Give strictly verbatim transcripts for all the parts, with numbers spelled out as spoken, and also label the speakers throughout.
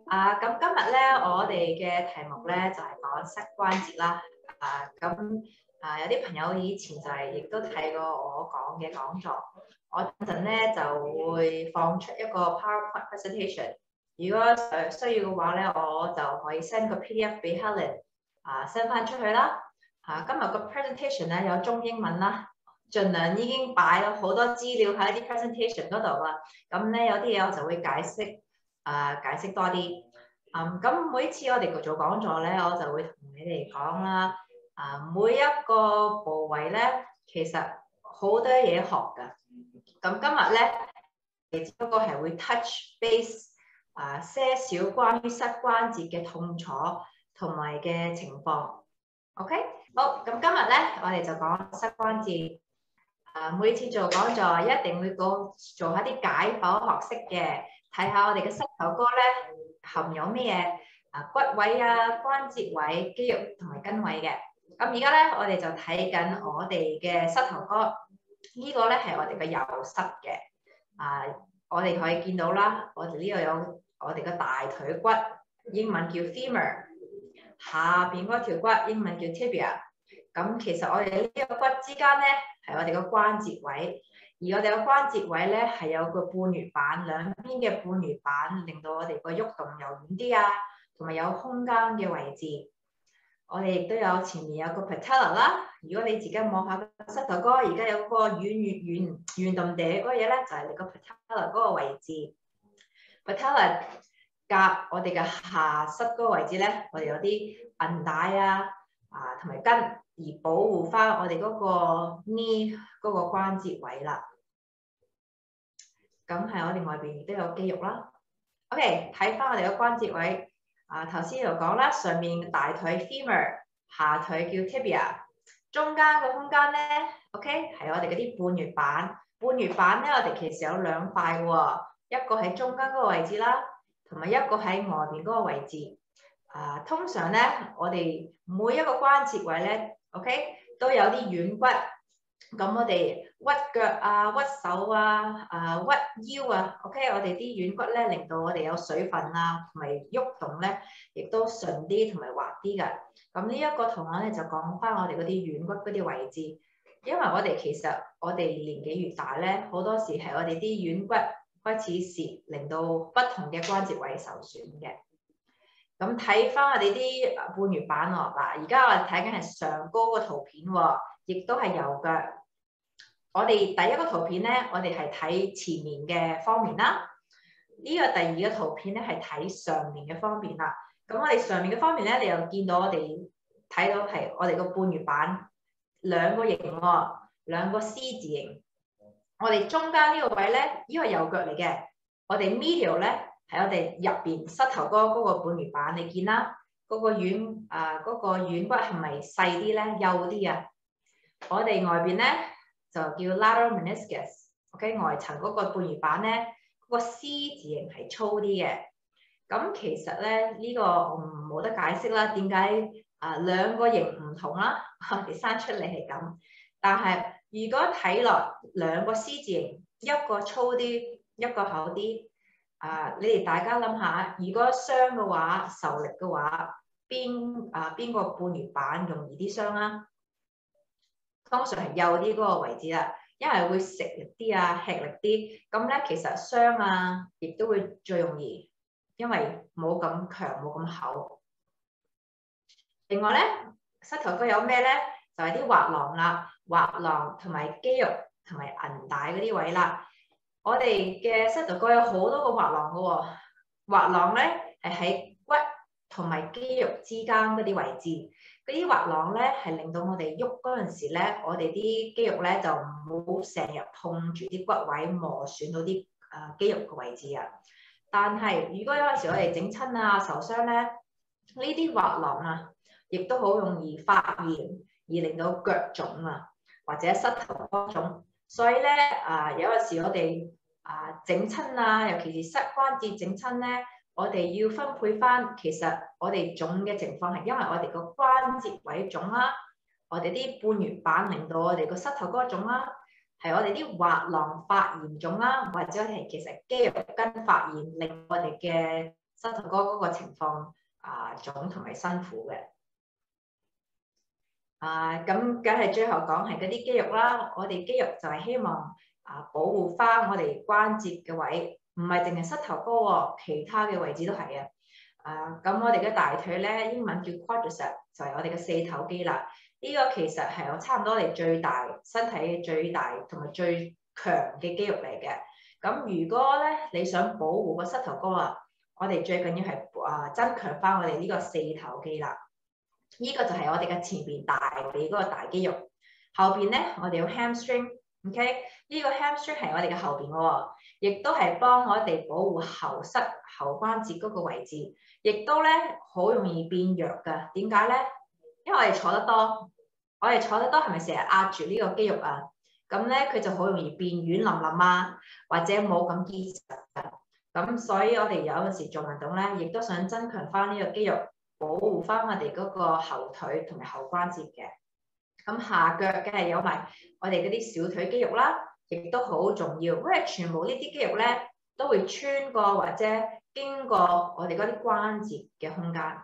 Speaker 1: 啊，咁今日咧，我哋嘅題目咧就係講膝關節啦。啊，咁啊有啲朋友以前就係亦都睇過我講嘅講座，我等陣咧就會放出一個 PowerPoint presentation。如果誒需要嘅話咧，我就可以 send 個 P D F 俾 Helen 啊 send 翻出去啦。啊，今日個 presentation 咧有中英文啦，盡量已經擺咗好多資料喺啲 presentation 嗰度啦。咁咧有啲嘢我就會解釋。啊，解釋多啲。嗯，咁每次我哋做講座咧，我就會同你哋講啦。啊，每一個部位咧，其實好多嘢學㗎。咁今日咧，你只不過係會 touch base 啊，些少關於膝關節嘅痛楚同埋嘅情況。OK， 好，咁今日咧，我哋就講膝關節。啊，每次做講座一定會講做下啲解剖學識嘅。睇下我哋嘅膝頭哥咧含有咩嘢啊骨位啊、關節位、肌肉同埋筋位嘅。咁而家咧，我哋就睇緊我哋嘅膝頭哥。呢個咧係我哋嘅右膝嘅。啊，我哋可以見到啦，我哋呢度有我哋嘅大腿骨，英文叫 femur。下邊嗰條骨英文叫 tibia。咁其實我哋呢個骨之間咧係我哋嘅關節位。而我哋嘅關節位咧係有個半月板，兩邊嘅半月板令到我哋個喐動又遠啲啊，同埋有空間嘅位置。我哋亦都有前面有個 patella 啦。如果你自己望下個膝頭哥，而家有個圓圓圓圓揼地嗰個嘢咧，就係你個 patella 嗰個位置。patella 夾我哋嘅下膝嗰個位置咧，我哋有啲韌帶啊啊同埋筋，而保護翻我哋嗰個 knee 嗰個關節位啦。咁係我哋外邊亦都有肌肉啦。OK， 睇翻我哋嘅關節位。啊，頭先就講啦，上面大腿 femur， 下腿叫 tibia， 中間個空間咧 ，OK， 係我哋嗰啲半月板。半月板咧，我哋其實有兩塊喎，一個喺中間嗰個位置啦，同埋一個喺外邊嗰個位置。啊，通常咧，我哋每一個關節位咧 ，OK， 都有啲軟骨。咁我哋屈腳啊、屈手啊、啊屈腰啊 ，OK， 我哋啲軟骨咧令到我哋有水分啊，同埋喐動咧，亦都順啲同埋滑啲㗎。咁呢一個圖案咧就講翻我哋嗰啲軟骨嗰啲位置，因為我哋其實我哋年紀越大咧，好多時係我哋啲軟骨開始蝕，令到不同嘅關節位受損嘅。咁睇翻我哋啲半月板喎，嗱，而家我哋睇緊係上高個圖片喎，亦都係右腳。我哋第一個圖片咧，我哋係睇前面嘅方面啦。呢個第二個圖片咧係睇上面嘅方面啦。咁我哋上面嘅方面咧，你又見到我哋睇到係我哋個半月板兩個形喎，兩個 C 字形。我哋中間呢個位咧，呢個右腳嚟嘅。我哋 medial 咧係我哋入邊膝頭哥嗰個半月板，你見啦，嗰個軟啊嗰個軟骨係咪細啲咧？幼啲啊？我哋外邊咧就叫 lateral meniscus，OK， 外層嗰個半月板咧，嗰個 C 字形係粗啲嘅。咁其實咧呢個我冇得解釋啦，點解啊兩個形唔同啦？我哋生出嚟係咁，但係如果睇落兩個 C 字形，一個粗啲，一個厚啲，啊你哋大家諗下，如果傷嘅話，受力嘅話，邊啊邊個半月板容易啲傷啊？通常係幼啲嗰個位置啦，因為會食力啲啊，吃力啲，咁咧其實傷啊，亦都會最容易，因為冇咁強，冇咁厚。另外咧，膝頭哥有咩咧？就係啲滑囊啦，滑囊同埋肌肉同埋韌帶嗰啲位啦。我哋嘅膝頭哥有好多個滑囊嘅喎，滑囊咧係喺骨同埋肌肉之間嗰啲位置。嗰啲滑囊咧係令到我哋喐嗰陣時咧，我哋啲肌肉咧就唔好成日碰住啲骨位，磨損到啲啊肌肉嘅位置啊。但係如果有陣時我哋整親啊、受傷咧，呢啲滑囊啊，亦都好容易發炎而令到腳腫啊，或者膝頭哥腫。所以咧啊，有陣時我哋啊整親啊，尤其是膝關節整親咧。我哋要分配翻，其實我哋腫嘅情況係因為我哋個關節位腫啦，我哋啲半月板令到我哋個膝頭哥腫啦，係我哋啲滑囊發炎腫啦，或者係其實肌肉筋發炎令我哋嘅膝頭哥嗰個情況啊腫同埋辛苦嘅。啊，咁梗係最後講係嗰啲肌肉啦。我哋肌肉就係希望啊保護翻我哋關節嘅位，唔係淨係膝頭哥喎，其他嘅位置都係啊。啊，咁我哋嘅大腿咧，英文叫 quadricep，就係我哋嘅四頭肌啦。呢、這個其實係我差唔多我哋最大身體最大同埋最強嘅肌肉嚟嘅。咁如果咧你想保護個膝頭哥啊，我哋最緊要係啊增強翻我哋呢個四頭肌啦。呢個就係我哋嘅前邊大髀嗰個大肌肉，後邊咧我哋有 hamstring，OK？呢個 hamstring 係我哋嘅後邊嘅喎，亦都係幫我哋保護後膝後關節嗰個位置，亦都咧好容易變弱㗎。點解咧？因為我哋坐得多，我哋坐得多係咪成日壓住呢個肌肉啊？咁咧佢就好容易變軟腍腍啊，或者冇咁結實㗎。咁所以我哋有陣時做運動咧，亦都想增強翻呢個肌肉。保護翻我哋嗰個後腿同埋後關節嘅，咁下腳梗係有埋我哋嗰啲小腿肌肉啦，亦都好重要，因為全部呢啲肌肉咧都會穿過或者經過我哋嗰啲關節嘅空間。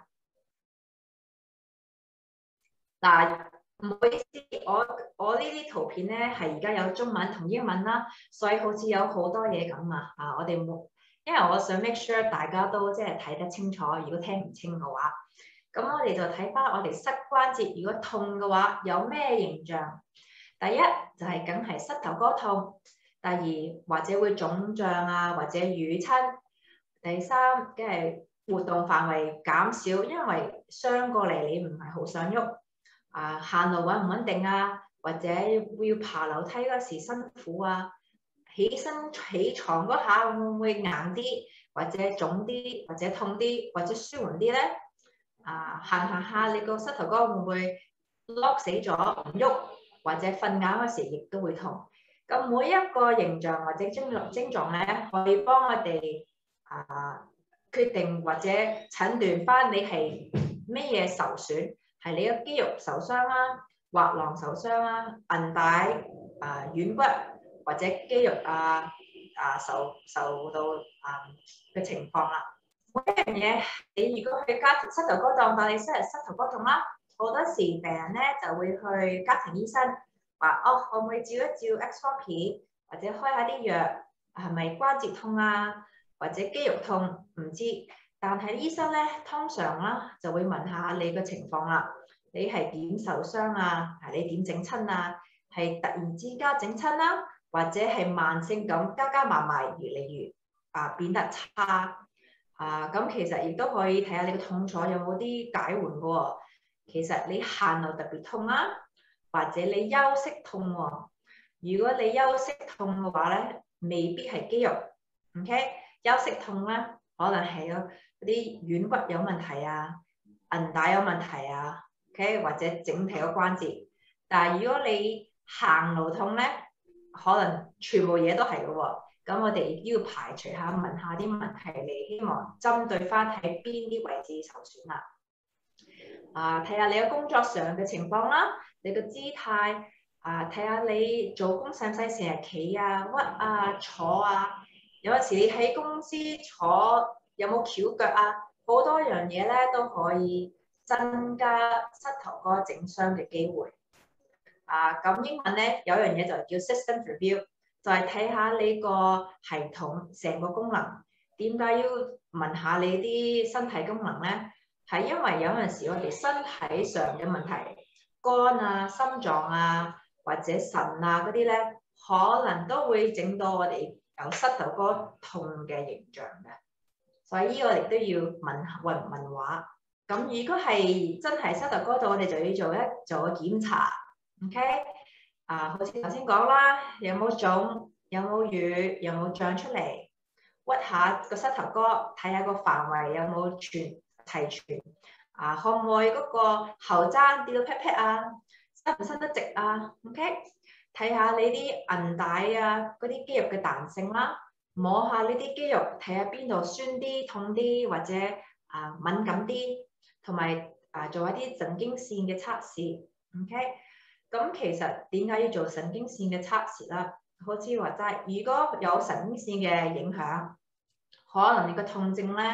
Speaker 1: 嗱，唔好意思，我我呢啲圖片咧係而家有中文同英文啦，所以好似有好多嘢咁啊！啊，我哋冇，因為我想 make sure 大家都即係睇得清楚，如果聽唔清嘅話。咁我哋就睇翻我哋膝關節，如果痛嘅話，有咩形象？第一就係梗係膝頭哥痛，第二或者會腫脹啊，或者瘀親。第三梗係活動範圍減少，因為傷過嚟你唔係好想喐。啊，行路穩唔穩定啊？或者要爬樓梯嗰時辛苦啊？起身起床嗰下會唔會硬啲，或者腫啲，或者痛啲，或者舒緩啲咧？啊，行行下你個膝頭哥會唔會 lock 死咗唔喐，或者瞓覺嗰時亦都會痛。咁每一個形象或者症狀症狀咧，可以幫我哋啊決定或者診斷翻你係咩嘢受損，係你個肌肉受傷啦、滑囊受傷啦、韌帶啊軟骨或者肌肉啊啊受受到啊嘅情況啦。每一樣嘢，你如果去家庭膝頭哥痛，但你膝膝頭哥痛啦，好多時病人咧就會去家庭醫生話：哦，可唔可以照一照 X 光片，或者開下啲藥，係咪關節痛啊，或者肌肉痛？唔知。但係醫生咧通常啦就會問下你嘅情況啦，你係點受傷啊？係你點整親啊？係突然之間整親啦，或者係慢性咁加加埋埋越嚟越啊變得差。啊，咁其實亦都可以睇下你個痛楚有冇啲解緩嘅喎。其實你行路特別痛啊，或者你休息痛喎、哦。如果你休息痛嘅話咧，未必係肌肉。OK，休息痛咧，可能係嗰啲軟骨有問題啊，韌帶有問題啊。OK，或者整體個關節。但係如果你行路痛咧，可能全部嘢都係嘅喎。咁我哋要排除下，問下啲問題嚟，希望針對翻喺邊啲位置受損啦。啊，睇下你嘅工作上嘅情況啦，你嘅姿態啊，睇下你做工使唔使成日企啊、屈啊、坐啊。有陣時你喺公司坐有冇翹腳啊？好多樣嘢咧都可以增加膝頭哥整傷嘅機會。啊，咁英文咧有樣嘢就叫 system review。就係睇下你個系統成個功能，點解要問下你啲身體功能咧？係因為有陣時我哋身體上嘅問題，肝啊、心臟啊或者腎啊嗰啲咧，可能都會整到我哋有膝頭哥痛嘅形象嘅。所以我哋都要問問問話。咁如果係真係膝頭哥痛，我哋就要做一做個檢查 ，OK？啊，好似頭先講啦，有冇腫，有冇瘀，有冇脹出嚟，屈下個膝頭哥，睇下個範圍有冇全齊全。啊，可唔可以嗰個後踭跌到 pat pat 啊？伸唔伸得直啊 ？OK，睇下你啲韌帶啊，嗰啲肌肉嘅彈性啦，摸下呢啲肌肉，睇下邊度酸啲、痛啲或者啊敏感啲，同埋啊做一啲神經線嘅測試。OK。咁其實點解要做神經線嘅測試啦？好似話齋，如果有神經線嘅影響，可能你個痛症咧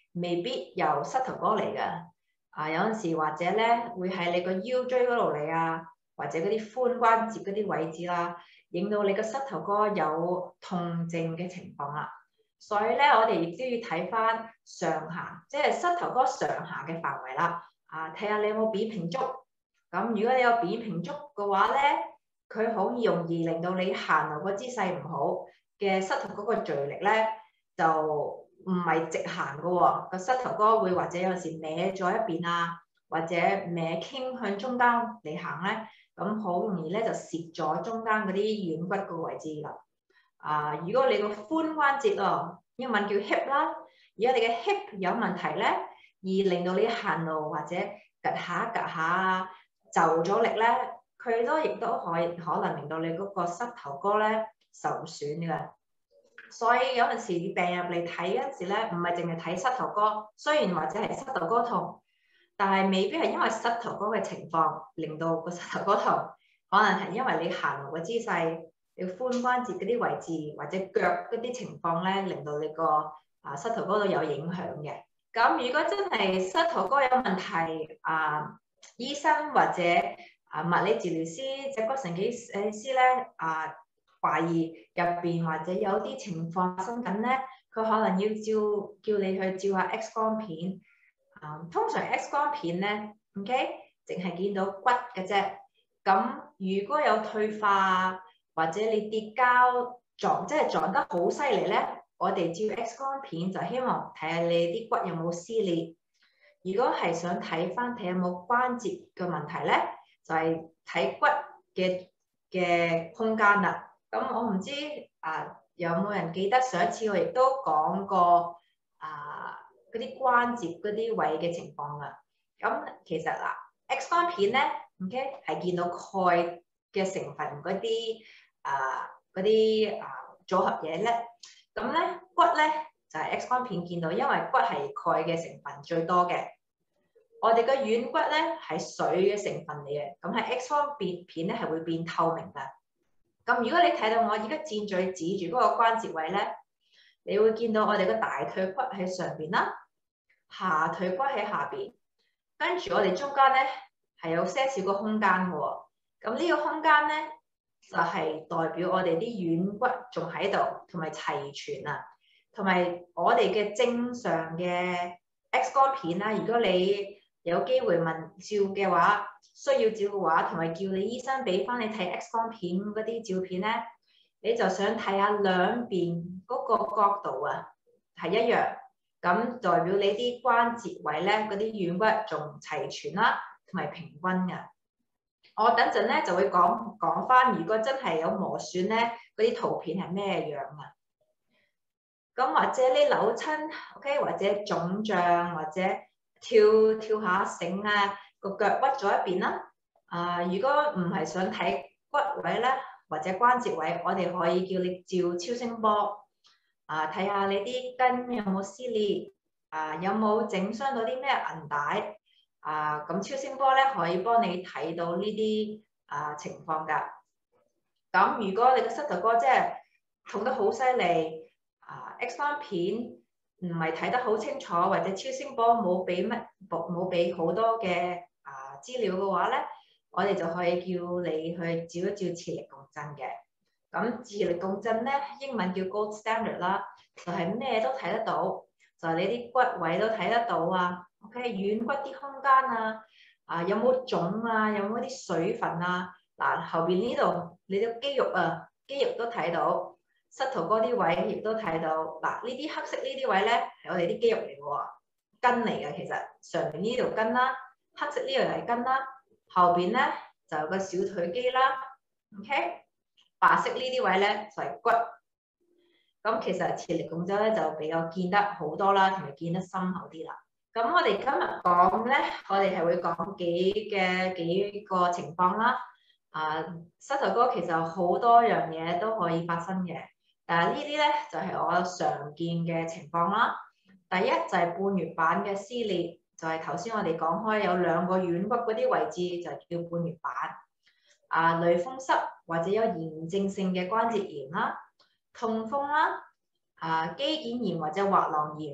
Speaker 1: 未必由膝頭哥嚟㗎。啊，有陣時或者咧會喺你個腰椎嗰度嚟啊，或者嗰啲髖關節嗰啲位置啦，影到你個膝頭哥有痛症嘅情況啦。所以咧，我哋亦都要睇翻上下，即係膝頭哥上下嘅範圍啦。啊，睇下你有冇扁平足。咁如果你有扁平足嘅話咧，佢好容易令到你行路個姿勢唔好嘅膝頭哥個墜力咧，就唔係直行嘅喎。個膝頭哥會或者有時歪咗一邊啊，或者歪傾向中間嚟行咧，咁好容易咧就蝕咗中間嗰啲軟骨個位置啦。啊，如果你個髖關節哦，英文叫 hip 啦，如果你嘅 hip 有問題咧，而令到你行路或者趌下趌下啊，就咗力咧，佢都亦都可以可能令到你嗰個膝頭哥咧受損㗎。所以有陣時病入嚟睇嗰陣時咧，唔係淨係睇膝頭哥，雖然或者係膝頭哥痛，但係未必係因為膝頭哥嘅情況令到個膝頭哥痛，可能係因為你行路嘅姿勢。你髖關節嗰啲位置或者腳嗰啲情況咧，令到你個啊膝頭哥都有影響嘅。咁如果真係膝頭哥有問題，啊醫生或者啊物理治療師、脊骨神經誒師咧啊懷疑入邊或者有啲情況發生緊咧，佢可能要照叫你去照下 X 光片。啊，通常 X 光片咧 ，OK，淨係見到骨嘅啫。咁如果有退化，或者你跌跤撞，即係撞得好犀利咧，我哋照 X 光片就希望睇下你啲骨有冇撕裂。如果係想睇翻睇有冇關節嘅問題咧，就係、是、睇骨嘅嘅空間啦。咁我唔知啊，有冇人記得上一次我亦都講過啊嗰啲關節嗰啲位嘅情況啦。咁其實嗱 X 光片咧 ，OK 係見到鈣嘅成分嗰啲。啊，嗰啲啊組合嘢咧，咁咧骨咧就係、是、X 光片見到，因為骨係鈣嘅成分最多嘅。我哋嘅軟骨咧係水嘅成分嚟嘅，咁喺 X 光片片咧係會變透明㗎。咁如果你睇到我而家箭嘴指住嗰個關節位咧，你會見到我哋個大腿骨喺上邊啦，下腿骨喺下邊，跟住我哋中間咧係有些少個空間嘅喎。咁呢個空間咧，就係代表我哋啲軟骨仲喺度，同埋齊全啊，同埋我哋嘅正常嘅 X 光片啦。如果你有機會問照嘅話，需要照嘅話，同埋叫你醫生俾翻你睇 X 光片嗰啲照片咧，你就想睇下兩邊嗰個角度啊係一樣，咁代表你啲關節位咧嗰啲軟骨仲齊全啦，同埋平均嘅。我等陣咧就會講講翻，如果真係有磨損咧，嗰啲圖片係咩樣啊？咁或者你扭親 ，OK，或者腫脹，或者跳跳下繩啊，個腳屈咗一邊啦。啊，如果唔係想睇骨位咧，或者關節位，我哋可以叫你照超聲波，啊，睇下你啲筋有冇撕裂，啊，有冇整傷到啲咩韌帶。啊，咁超聲波咧可以幫你睇到呢啲啊情況㗎。咁如果你個膝頭哥即係痛得好犀利，啊 X 光片唔係睇得好清楚，或者超聲波冇俾乜冇俾好多嘅啊資料嘅話咧，我哋就可以叫你去照一照磁力共振嘅。咁磁力共振咧，英文叫 Gold Standard 啦，就係咩都睇得到，就係你啲骨位都睇得到啊。OK， 軟骨啲空間啊，啊有冇腫啊，有冇啲水分啊？嗱、啊、後邊呢度你啲肌肉啊，肌肉都睇到，膝頭哥啲位亦都睇到。嗱、啊、呢啲黑色呢啲位咧係我哋啲肌肉嚟嘅喎，筋嚟嘅其實上邊呢條筋啦，黑色呢度係筋啦，後邊咧就有個小腿肌啦。OK， 白色呢啲位咧就係、是、骨。咁其實磁力共振咧就比較見得好多啦，同埋見得深厚啲啦。咁我哋今日講咧，我哋係會講幾嘅幾個情況啦。啊，膝頭哥其實好多樣嘢都可以發生嘅，但係呢啲咧就係、是、我常見嘅情況啦。第一就係半月板嘅撕裂，就係頭先我哋講開有兩個軟骨嗰啲位置就叫半月板。啊，類風濕或者有炎症性嘅關節炎啦，痛風啦，啊肌腱炎或者滑囊炎。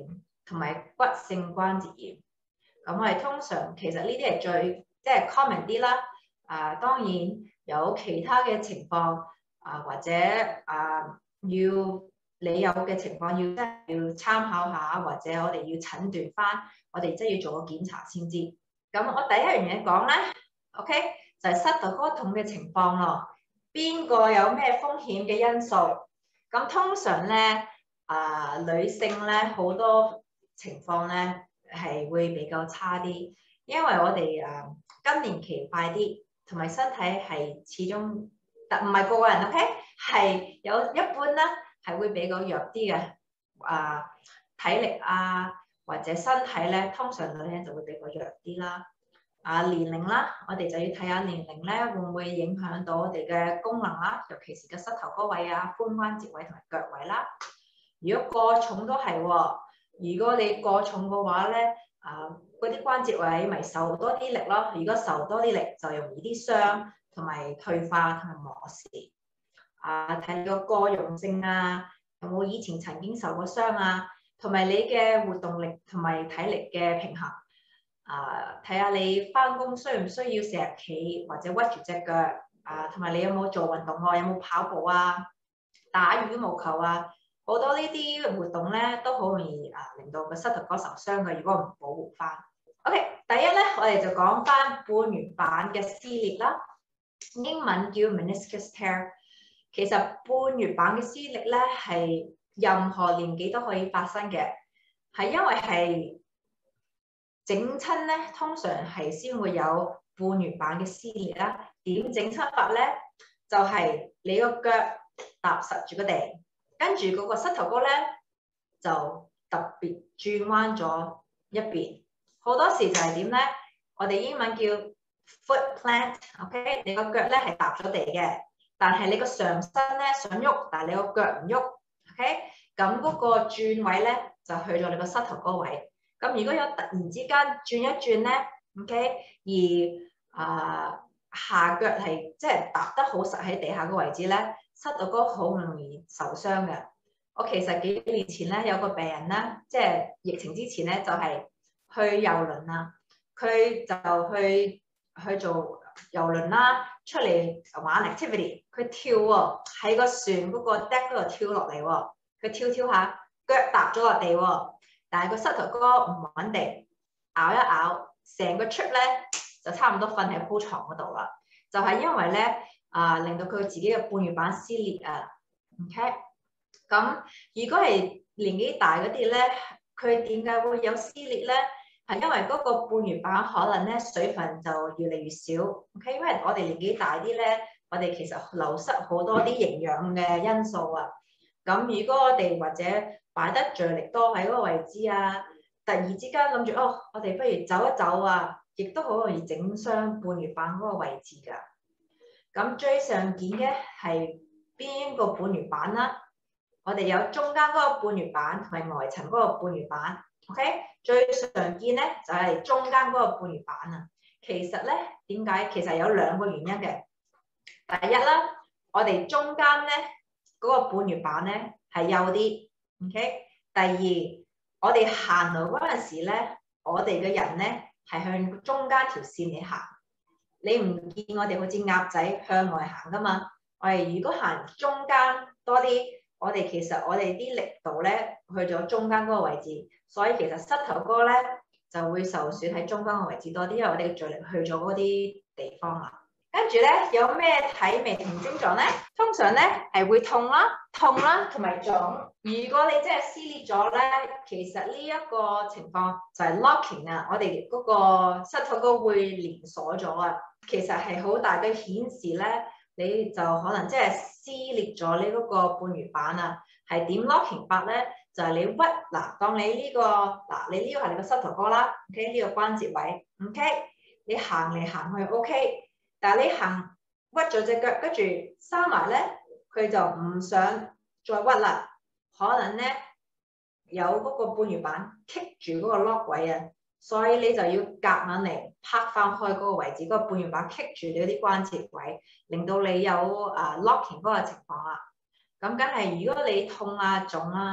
Speaker 1: 同埋骨性關節炎。咁我哋通常其實呢啲係最即係 common 啲啦。啊，當然有其他嘅情況啊，或者啊要你有嘅情況要即係要參考下，或者我哋要診斷翻，我哋即係要做個檢查先知。咁我第一樣嘢講咧 ，OK 就係膝頭哥痛嘅情況咯。邊個有咩風險嘅因素？咁通常咧啊，女性咧好多情況咧係會比較差啲，因為我哋啊更年期快啲，同埋身體係始終特唔係個個人 OK 係有一般咧係會比較弱啲嘅啊體力啊或者身體咧，通常女人就會比較弱啲啦。啊年齡啦，我哋就要睇下年齡咧會唔會影響到我哋嘅功能啦，尤其是個膝頭哥位啊、髖關節位同埋腳位啦。如果過重都係喎，如果你過重嘅話咧，啊嗰啲關節位咪受多啲力咯。如果受多啲力，就容易啲傷同埋退化同埋磨蝕。啊睇個過容性啊，有冇以前曾經受過傷啊，同埋你嘅活動力同埋體力嘅平衡。啊，睇下你翻工需唔需要成日企或者屈住隻腳啊，同埋你有冇做運動喎？有冇跑步啊、打羽毛球啊？好多呢啲活動咧都好容易啊，令到個膝頭哥受傷嘅。如果唔保護翻 ，OK，第一咧，我哋就講翻半月板嘅撕裂啦，英文叫 meniscus tear。其實半月板嘅撕裂咧係任何年紀都可以發生嘅，係因為係。整親咧，通常係先會有半月板嘅撕裂啦。點整親法咧？就係、是、你個腳踏實住個地，跟住嗰個膝頭哥咧就特別轉彎咗一邊。好多時就係點咧？我哋英文叫 foot plant，OK？ 你個腳咧係踏咗地嘅，但係你個上身咧想喐，但係你個腳唔喐 ，OK？咁嗰個轉位咧就去咗你個膝頭哥位。咁如果有突然之間轉一轉咧 ，OK， 而啊、呃、下腳係即係踏得好實喺地下個位置咧，膝頭哥好容易受傷嘅。我其實幾年前咧有個病人咧，即係疫情之前咧就係、是、去遊輪啊，佢就去去做遊輪啦，出嚟玩 activity， 佢跳喎、哦、喺個船嗰個 deck 嗰度跳落嚟喎，佢跳跳下腳踏咗落地喎、哦。但係個膝頭哥唔穩定，咬一咬，成個 trip 咧就差唔多瞓喺鋪床嗰度啦。就係、是、因為咧啊、呃，令到佢自己嘅半月板撕裂啊。OK，咁如果係年紀大嗰啲咧，佢點解會有撕裂咧？係因為嗰個半月板可能咧水分就越嚟越少。OK，因為我哋年紀大啲咧，我哋其實流失好多啲營養嘅因素啊。咁如果我哋或者擺得著力多喺嗰個位置啊，突然之間諗住哦，我哋不如走一走啊，亦都好容易整傷半月板嗰個位置㗎。咁最常見嘅係邊個半月板啦？我哋有中間嗰個半月板同埋外層嗰個半月板。OK， 最常見咧就係、是、中間嗰個半月板啊。其實咧點解？其實有兩個原因嘅。第一啦，我哋中間咧嗰、那個半月板咧係幼啲。OK， 第二，我哋行路嗰陣時咧，我哋嘅人咧係向中間條線嚟行。你唔見我哋好似鴨仔向外行噶嘛？我哋如果行中間多啲，我哋其實我哋啲力度咧去咗中間嗰個位置，所以其實膝頭哥咧就會受損喺中間個位置多啲，因為我哋嘅助力去咗嗰啲地方啦。跟住咧有咩體味同症狀咧？通常咧係會痛啦、痛啦同埋腫。如果你真係撕裂咗咧，其實呢一個情況就係 locking 啊，我哋嗰個膝頭哥會連鎖咗啊。其實係好大嘅顯示咧，你就可能即係撕裂咗你嗰個半月板啊。係點 locking 法咧？就係、是、你屈嗱，當你呢、這個嗱，你呢個係你個膝頭哥啦 ，OK 呢個關節位 ，OK 你行嚟行去 OK。但係你行屈咗隻腳，跟住收埋咧，佢就唔想再屈啦。可能咧有嗰個半月板棘住嗰個 lock 位啊，所以你就要夾硬嚟拍翻開嗰個位置，嗰、嗰個半月板棘住你嗰啲關節位，令到你有啊 locking 嗰個情況啦。咁梗係如果你痛啊腫啊，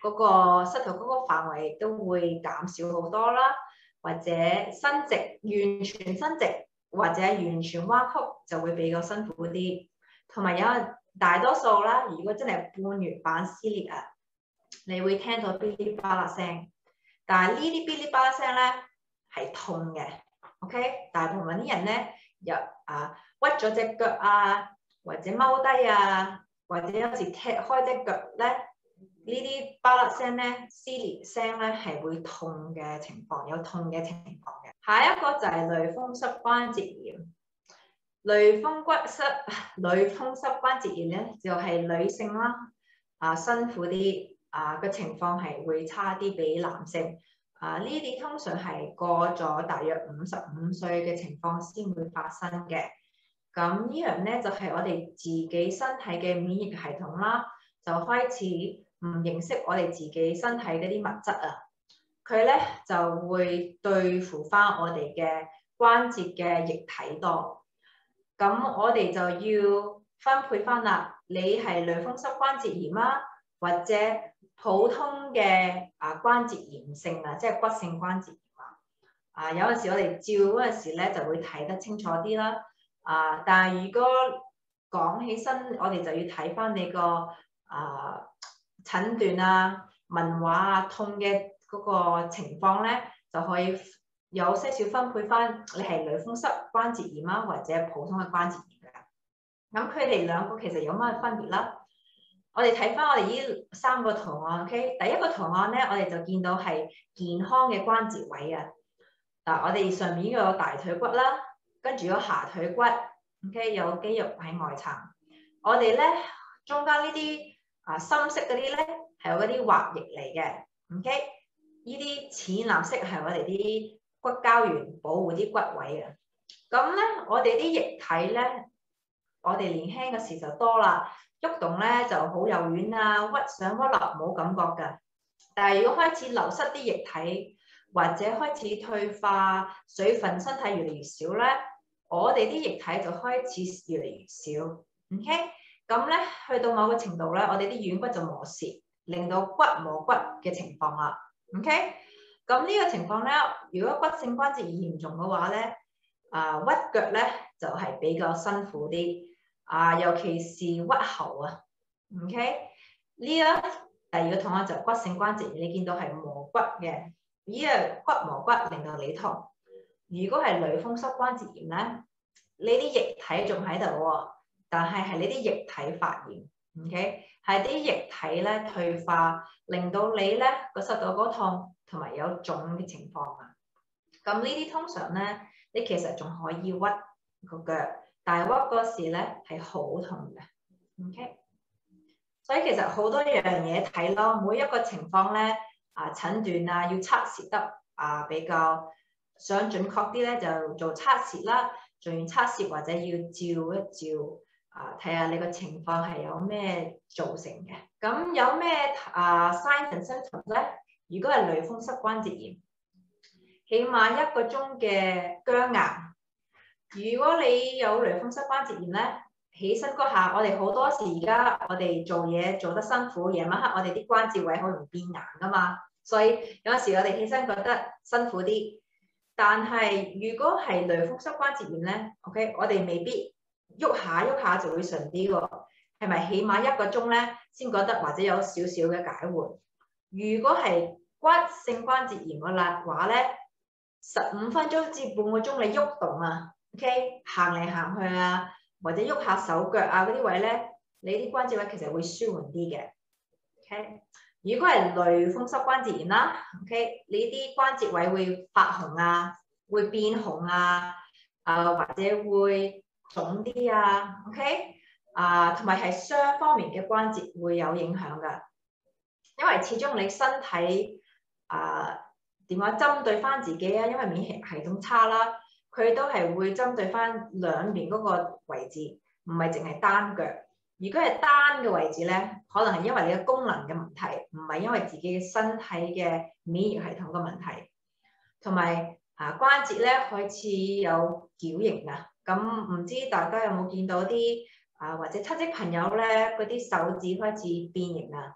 Speaker 1: 嗰個膝頭嗰個範圍都會減少好多啦，或者伸直完全伸直或者完全彎曲就會比較辛苦啲。同埋有大多數啦，如果真係半月板撕裂啊，你會聽到嗶哩吧啦聲，但係呢啲嗶哩吧啦聲咧係痛嘅。OK， 大部分啲人咧又啊屈咗隻腳啊，或者踎低啊，或者有時踢開隻腳咧，呢啲吧啦聲咧、撕裂聲咧係會痛嘅情況，有痛嘅情況嘅。下一個就係類風濕關節炎。類風骨濕、類風濕關節炎咧，就係、是、女性啦，啊辛苦啲，啊個情況係會差啲比男性。啊呢啲通常係過咗大約五十五歲嘅情況先會發生嘅。咁呢樣咧就係、是、我哋自己身體嘅免疫系統啦，就開始唔認識我哋自己身體嗰啲物質啊，佢咧就會對付翻我哋嘅關節嘅液體多。咁我哋就要分配翻啦，你係類風濕關節炎啊，或者普通嘅啊關節炎性啊，即係骨性關節炎啊。啊有陣時我哋照嗰陣時咧就會睇得清楚啲啦。啊，但係如果講起身，我哋就要睇翻你個啊診斷啊、文話啊、痛嘅嗰個情況咧，就可以有些少分配翻，你係類風濕關節炎啊，或者普通嘅關節炎嘅。咁佢哋兩個其實有乜分別啦？我哋睇翻我哋呢三個圖案 ，OK？ 第一個圖案咧，我哋就見到係健康嘅關節位啊。嗱，我哋上面有大腿骨啦，跟住有下腿骨 ，OK？ 有肌肉喺外層。我哋咧中間呢啲啊深色嗰啲咧係有嗰啲滑液嚟嘅 ，OK？ 呢啲淺藍色係我哋啲骨膠原保護啲骨位啊。咁咧，我哋啲液體咧，我哋年輕嘅時就多啦，喐動咧就好柔軟啊，屈上屈落冇感覺㗎。但係如果開始流失啲液體，或者開始退化，水分身體越嚟越少咧，我哋啲液體就開始越嚟越少。OK， 咁咧去到某個程度咧，我哋啲軟骨就磨蝕，令到骨磨骨嘅情況啦。OK。咁呢個情況咧，如果骨性關節炎嚴重嘅話咧，啊屈腳咧就係、是、比較辛苦啲，啊尤其是屈喉啊 ，OK？ 呢個第二個同學就骨性關節炎，你見到係磨骨嘅，呢個骨磨骨令到你痛。如果係類風濕關節炎咧，你啲液體仲喺度喎，但係係你啲液體發炎 ，OK？ 係啲液體咧退化，令到你咧個膝頭哥痛。同埋有腫嘅情況啊，咁呢啲通常咧，你其實仲可以屈個腳，但係屈嗰時咧係好痛嘅 ，OK？ 所以其實好多樣嘢睇咯，每一個情況咧啊診斷啊要測試得啊比較想準確啲咧，就做測試啦，做完測試或者要照一照啊，睇下你個情況係有咩造成嘅。咁有咩啊 signs and symptoms 咧？如果係類風濕關節炎，起碼一個鐘嘅僵硬。如果你有類風濕關節炎咧，起身嗰下，我哋好多時而家我哋做嘢做得辛苦，夜晚黑我哋啲關節位好容易變硬噶嘛，所以有時我哋起身覺得辛苦啲。但係如果係類風濕關節炎咧 ，OK， 我哋未必喐下喐下就會順啲喎，係咪起碼一個鐘咧先覺得或者有少少嘅解緩？如果係骨性關節炎嘅話咧，十五分鐘至半個鐘你喐動啊 ，OK， 行嚟行去啊，或者喐下手腳啊嗰啲位咧，你啲關節位其實會舒緩啲嘅 ，OK。如果係類風濕關節炎啦 ，OK， 你啲關節位會發紅啊，會變紅啊，啊或者會腫啲啊 ，OK， 啊同埋係雙方面嘅關節會有影響㗎。因為始終你身體啊點樣針對翻自己啊，因為免疫系統差啦，佢都係會針對翻兩邊嗰個位置，唔係淨係單腳。如果係單嘅位置咧，可能係因為你嘅功能嘅問題，唔係因為自己嘅身體嘅免疫系統嘅問題。同埋啊關節咧開始有矯形啊，咁唔知大家有冇見到啲啊或者親戚朋友咧嗰啲手指開始變形啊？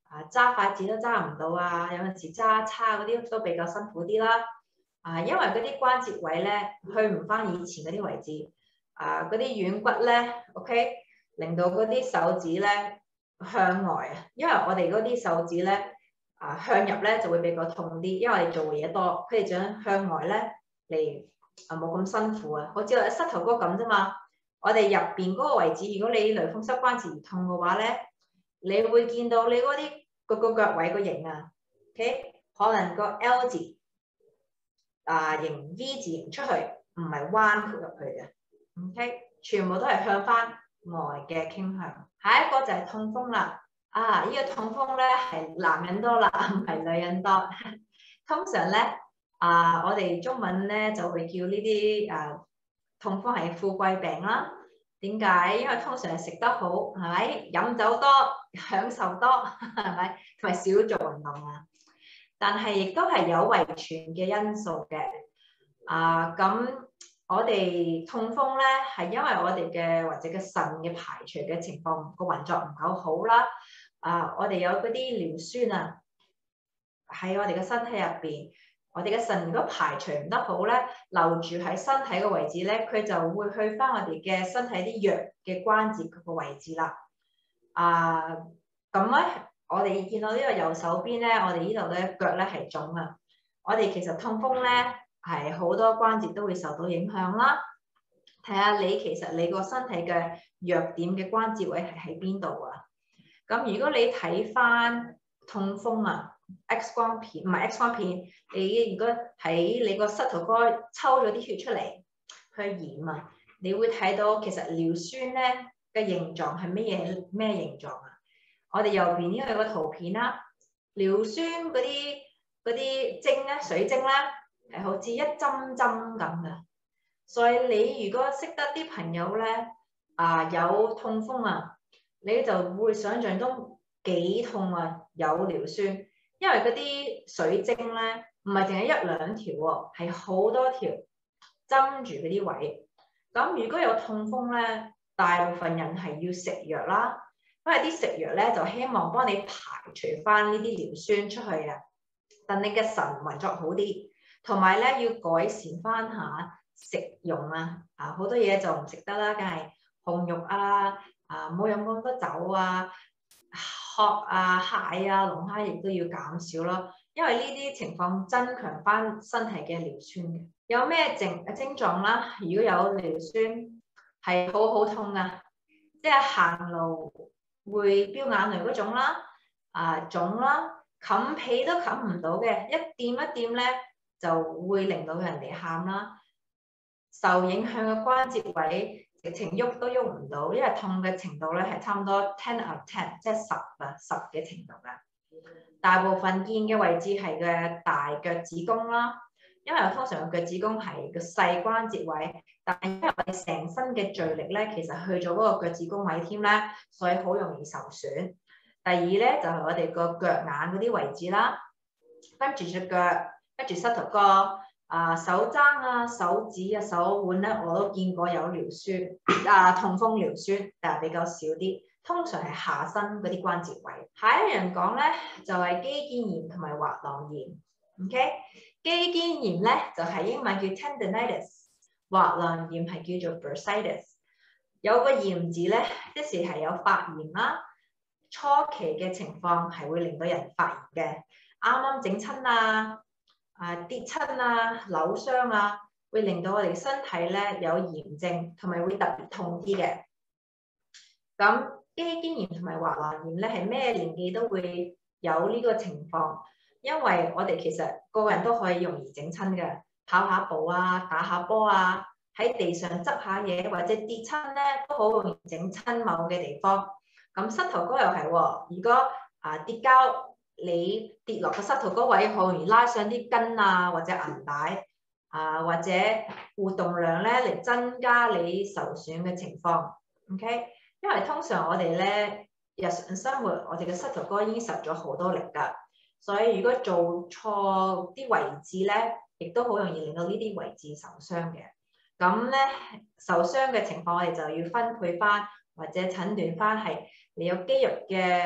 Speaker 1: 啊揸筷子都揸唔到啊，有陣時揸叉嗰啲都比較辛苦啲啦。啊，因為嗰啲關節位咧去唔翻以前嗰啲位置，啊嗰啲軟骨咧 ，OK，令到嗰啲手指咧向外啊，因為我哋嗰啲手指咧啊向入咧就會比較痛啲，因為我哋做嘢多，佢哋想向外咧嚟啊冇咁辛苦啊，好似我膝頭哥咁啫嘛。我哋入邊嗰個位置，如果你類風濕關節而痛嘅話咧，你會見到你嗰啲個個腳位個形啊 ，OK， 可能個 L 字啊形 V 字形出去，唔係彎曲入去嘅 ，OK， 全部都係向翻外嘅傾向。下一個就係痛風啦，啊，呢、這個痛風咧係男人多啦，唔係女人多。通常咧啊，我哋中文咧就會叫呢啲啊。痛風係富貴病啦，點解？因為通常係食得好，係咪？飲酒多，享受多，係咪？同埋少做運動啊。但係亦都係有遺傳嘅因素嘅。啊，咁我哋痛風咧係因為我哋嘅或者嘅腎嘅排除嘅情況個運作唔夠好啦。啊，我哋有嗰啲尿酸啊喺我哋嘅身體入邊。我哋嘅腎如果排除唔得好咧，留住喺身體嘅位置咧，佢就會去翻我哋嘅身體啲弱嘅關節嗰個位置啦。啊，咁咧，我哋見到呢個右手邊咧，我哋呢度咧腳咧係腫啊。我哋其實痛風咧係好多關節都會受到影響啦。睇下你其實你個身體嘅弱點嘅關節位係喺邊度啊？咁如果你睇翻痛風啊，X 光片唔係 X 光片，你如果喺你個膝頭哥抽咗啲血出嚟去驗啊，你會睇到其實尿酸咧嘅形狀係咩嘢咩形狀啊？我哋右邊呢個有個圖片啦，尿酸嗰啲嗰啲精咧水晶咧係好似一針針咁嘅，所以你如果識得啲朋友咧啊有痛風啊，你就會想象中幾痛啊，有尿酸。因為嗰啲水晶咧，唔係淨係一兩條喎，係好多條針住嗰啲位。咁如果有痛風咧，大部分人係要食藥啦，因為啲食藥咧就希望幫你排除翻呢啲尿酸出去啊，等你嘅腎運作好啲，同埋咧要改善翻下食用啊，啊好多嘢就唔食得啦，梗係紅肉啊，啊冇飲咁多酒啊。殼啊、蟹啊、龍蝦亦都要減少咯，因為呢啲情況增強翻身體嘅尿酸嘅。有咩症症狀啦？如果有尿酸係好好痛啊，即係行路會飆眼淚嗰種啦，啊腫啦，冚被都冚唔到嘅，一掂一掂咧就會令到人哋喊啦。受影響嘅關節位。直情喐都喐唔到，因為痛嘅程度咧係差唔多 ten out of ten， 即係十啊十嘅程度㗎。大部分見嘅位置係嘅大腳趾公啦，因為通常腳趾公係個細關節位，但係因為我哋成身嘅聚力咧，其實去咗嗰個腳趾公位添咧，所以好容易受損。第二咧就係、是、我哋個腳眼嗰啲位置啦，跟住隻腳，跟住膝頭哥。啊手踭啊手指啊手腕咧我都見過有尿酸啊痛風尿酸，但係比較少啲，通常係下身嗰啲關節位。下一樣講咧就係、是、肌腱炎同埋滑囊炎。OK， 肌腱炎咧就係、是、英文叫 tendinitis， 滑囊炎係叫做 bursitis。有個炎字咧，即時係有發炎啦，初期嘅情況係會令到人發炎嘅，啱啱整親啊。啊跌親啊扭傷啊，會令到我哋身體咧有炎症，同埋會特別痛啲嘅。咁肌腱炎同埋滑囊炎咧係咩年紀都會有呢個情況，因為我哋其實個個人都可以容易整親嘅，跑下步啊，打下波啊，喺地上執下嘢或者跌親咧都好容易整親某嘅地方。咁膝頭哥又係喎，如果啊跌跤。你跌落個膝頭哥位，好容易拉上啲筋啊，或者銀帶啊，或者活動量咧嚟增加你受損嘅情況。OK， 因為通常我哋咧日常生活，我哋嘅膝頭哥已經受咗好多力㗎，所以如果做錯啲位置咧，亦都好容易令到呢啲位置受傷嘅。咁咧受傷嘅情況，我哋就要分配翻或者診斷翻係你有肌肉嘅。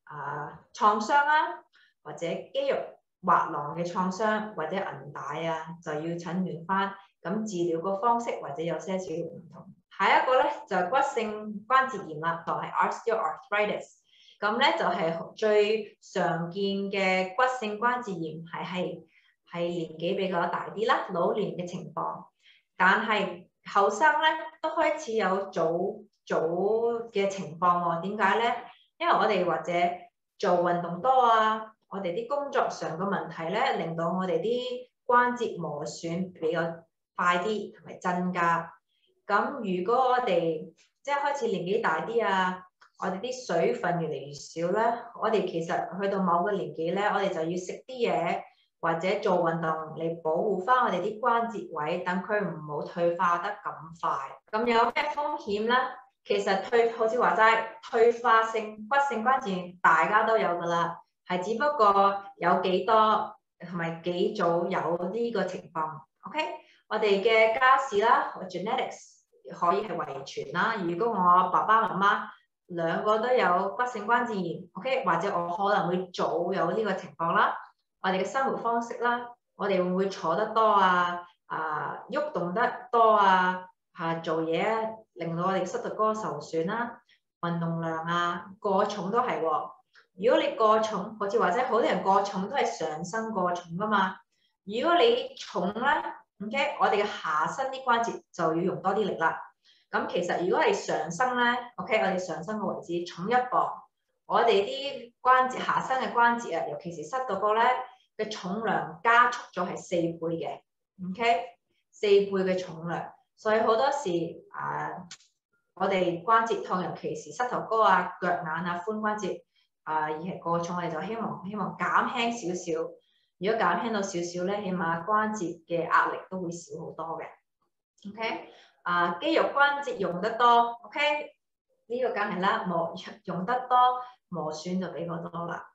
Speaker 1: 啊創傷啊，或者肌肉滑囊嘅創傷或者韌帶啊，就要診斷翻。咁治療個方式或者有些少唔同。下一個咧就係、骨性關節炎啦，就係、是、osteoarthritis。咁咧就係、是、最常見嘅骨性關節炎，係係係年紀比較大啲啦，老年嘅情況。但係後生咧都開始有早早嘅情況喎。點解咧？因為我哋或者做運動多啊，我哋啲工作上嘅問題咧，令到我哋啲關節磨損比較快啲同埋增加。咁如果我哋即係開始年紀大啲啊，我哋啲水分越嚟越少咧，我哋其實去到某個年紀咧，我哋就要食啲嘢或者做運動嚟保護翻我哋啲關節位，等佢唔好退化得咁快。咁有咩風險咧？其實退好似話齋，退化性骨性關節炎大家都有㗎啦，係只不過有幾多同埋幾早有呢個情況。OK， 我哋嘅家事啦 ，genetics 可以係遺傳啦。如果我爸爸媽媽兩個都有骨性關節炎 ，OK， 或者我可能會早有呢個情況啦。我哋嘅生活方式啦，我哋會唔會坐得多啊？啊，喐動得多啊？嚇，做嘢令到我哋膝頭哥受損啦。運動量啊，過重都係喎。如果你過重，好似或者好多人過重都係上身過重噶嘛。如果你重咧 ，OK， 我哋嘅下身啲關節就要用多啲力啦。咁其實如果係上身咧 ，OK， 我哋上身嘅位置重一磅，我哋啲關節下身嘅關節啊，尤其是膝頭哥咧嘅重量加速咗係四倍嘅 ，OK， 四倍嘅重量，所以好多時啊，我哋關節痛，尤其是膝頭哥啊、腳眼啊、髖關節啊，而係過重，我哋就希望希望減輕少少。如果減輕到少少咧，起碼關節嘅壓力都會少好多嘅。OK， 啊，肌肉關節用得多 ，OK， 呢個梗係啦，磨用得多磨損就比較多啦。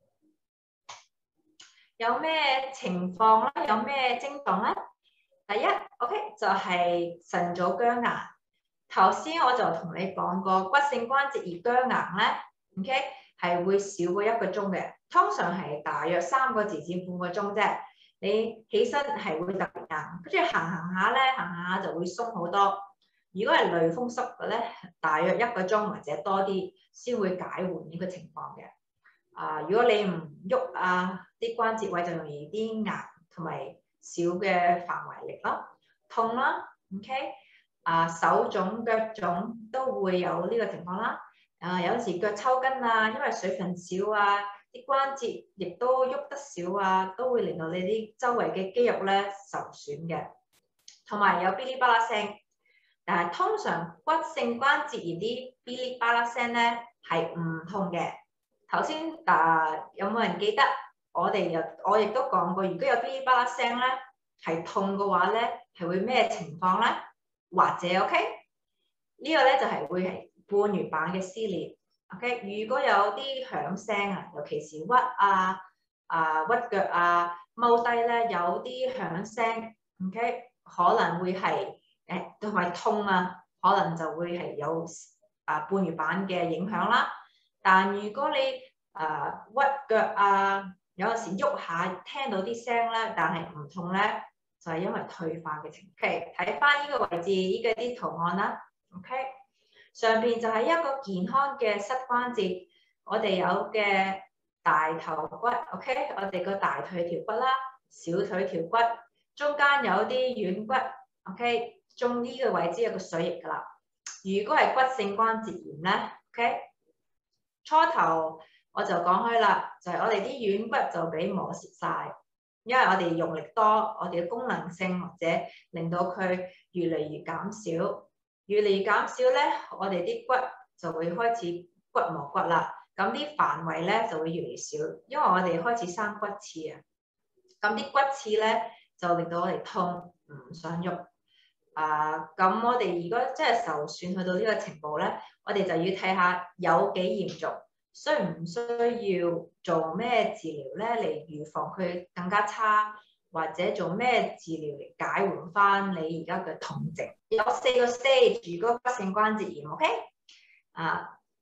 Speaker 1: 有咩情況咧？有咩症狀咧？第一 ，OK， 就係晨早僵硬。頭先我就同你講過，骨性關節炎僵硬咧 ，OK， 係會少過一個鐘嘅，通常係大約三個字至半個鐘啫。你起身係會特別硬，跟住行行下咧，行行下就會鬆好多。如果係類風濕嘅咧，大約一個鐘或者多啲先會解緩呢個情況嘅。啊，如果你唔喐啊，啲關節位就容易啲硬同埋少嘅範圍力咯，痛啦 ，OK， 啊手腫腳腫都會有呢個情況啦。啊有時腳抽筋啊，因為水分少啊，啲關節亦都喐得少啊，都會令到你啲周圍嘅肌肉咧受損嘅，同埋有嗶哩吧啦聲。但係通常骨性關節炎啲嗶哩吧啦聲咧係唔痛嘅。頭先啊，有冇人記得我哋又我亦都講過，如果有嗶哩吧啦聲咧係痛嘅話咧，係會咩情況咧？或者 OK 呢個咧就係、是、會係半月板嘅撕裂。OK， 如果有啲響聲啊，尤其是屈啊啊屈腳啊踎低咧，有啲響聲 ，OK 可能會係誒同埋痛啊，可能就會係有啊半月板嘅影響啦。但如果你啊、呃、屈腳啊，有陣時喐下聽到啲聲咧，但係唔痛咧，就係、是、因為退化嘅情況。OK，睇翻呢個位置，呢個啲圖案啦。OK， 上邊就係一個健康嘅膝關節，我哋有嘅大頭骨 ，OK， 我哋個大腿條骨啦，小腿條骨，中間有啲軟骨 ，OK， 中呢個位置有個水液噶啦。如果係骨性關節炎咧 ，OK。初頭我就講開啦，就係、是、我哋啲軟骨就俾磨蝕晒，因為我哋用力多，我哋嘅功能性或者令到佢越嚟越減少，越嚟越減少咧，我哋啲骨就會開始骨磨骨啦，咁啲範圍咧就會越嚟越少，因為我哋開始生骨刺啊，咁啲骨刺咧就令到我哋痛，唔想喐。啊，咁我哋如果真係受損去到呢個程度咧，我哋就要睇下有幾嚴重，需唔需要做咩治療咧嚟預防佢更加差，或者做咩治療嚟解緩翻你而家嘅痛症。有四個 stage，如果骨性關節炎 ，OK？ 啊，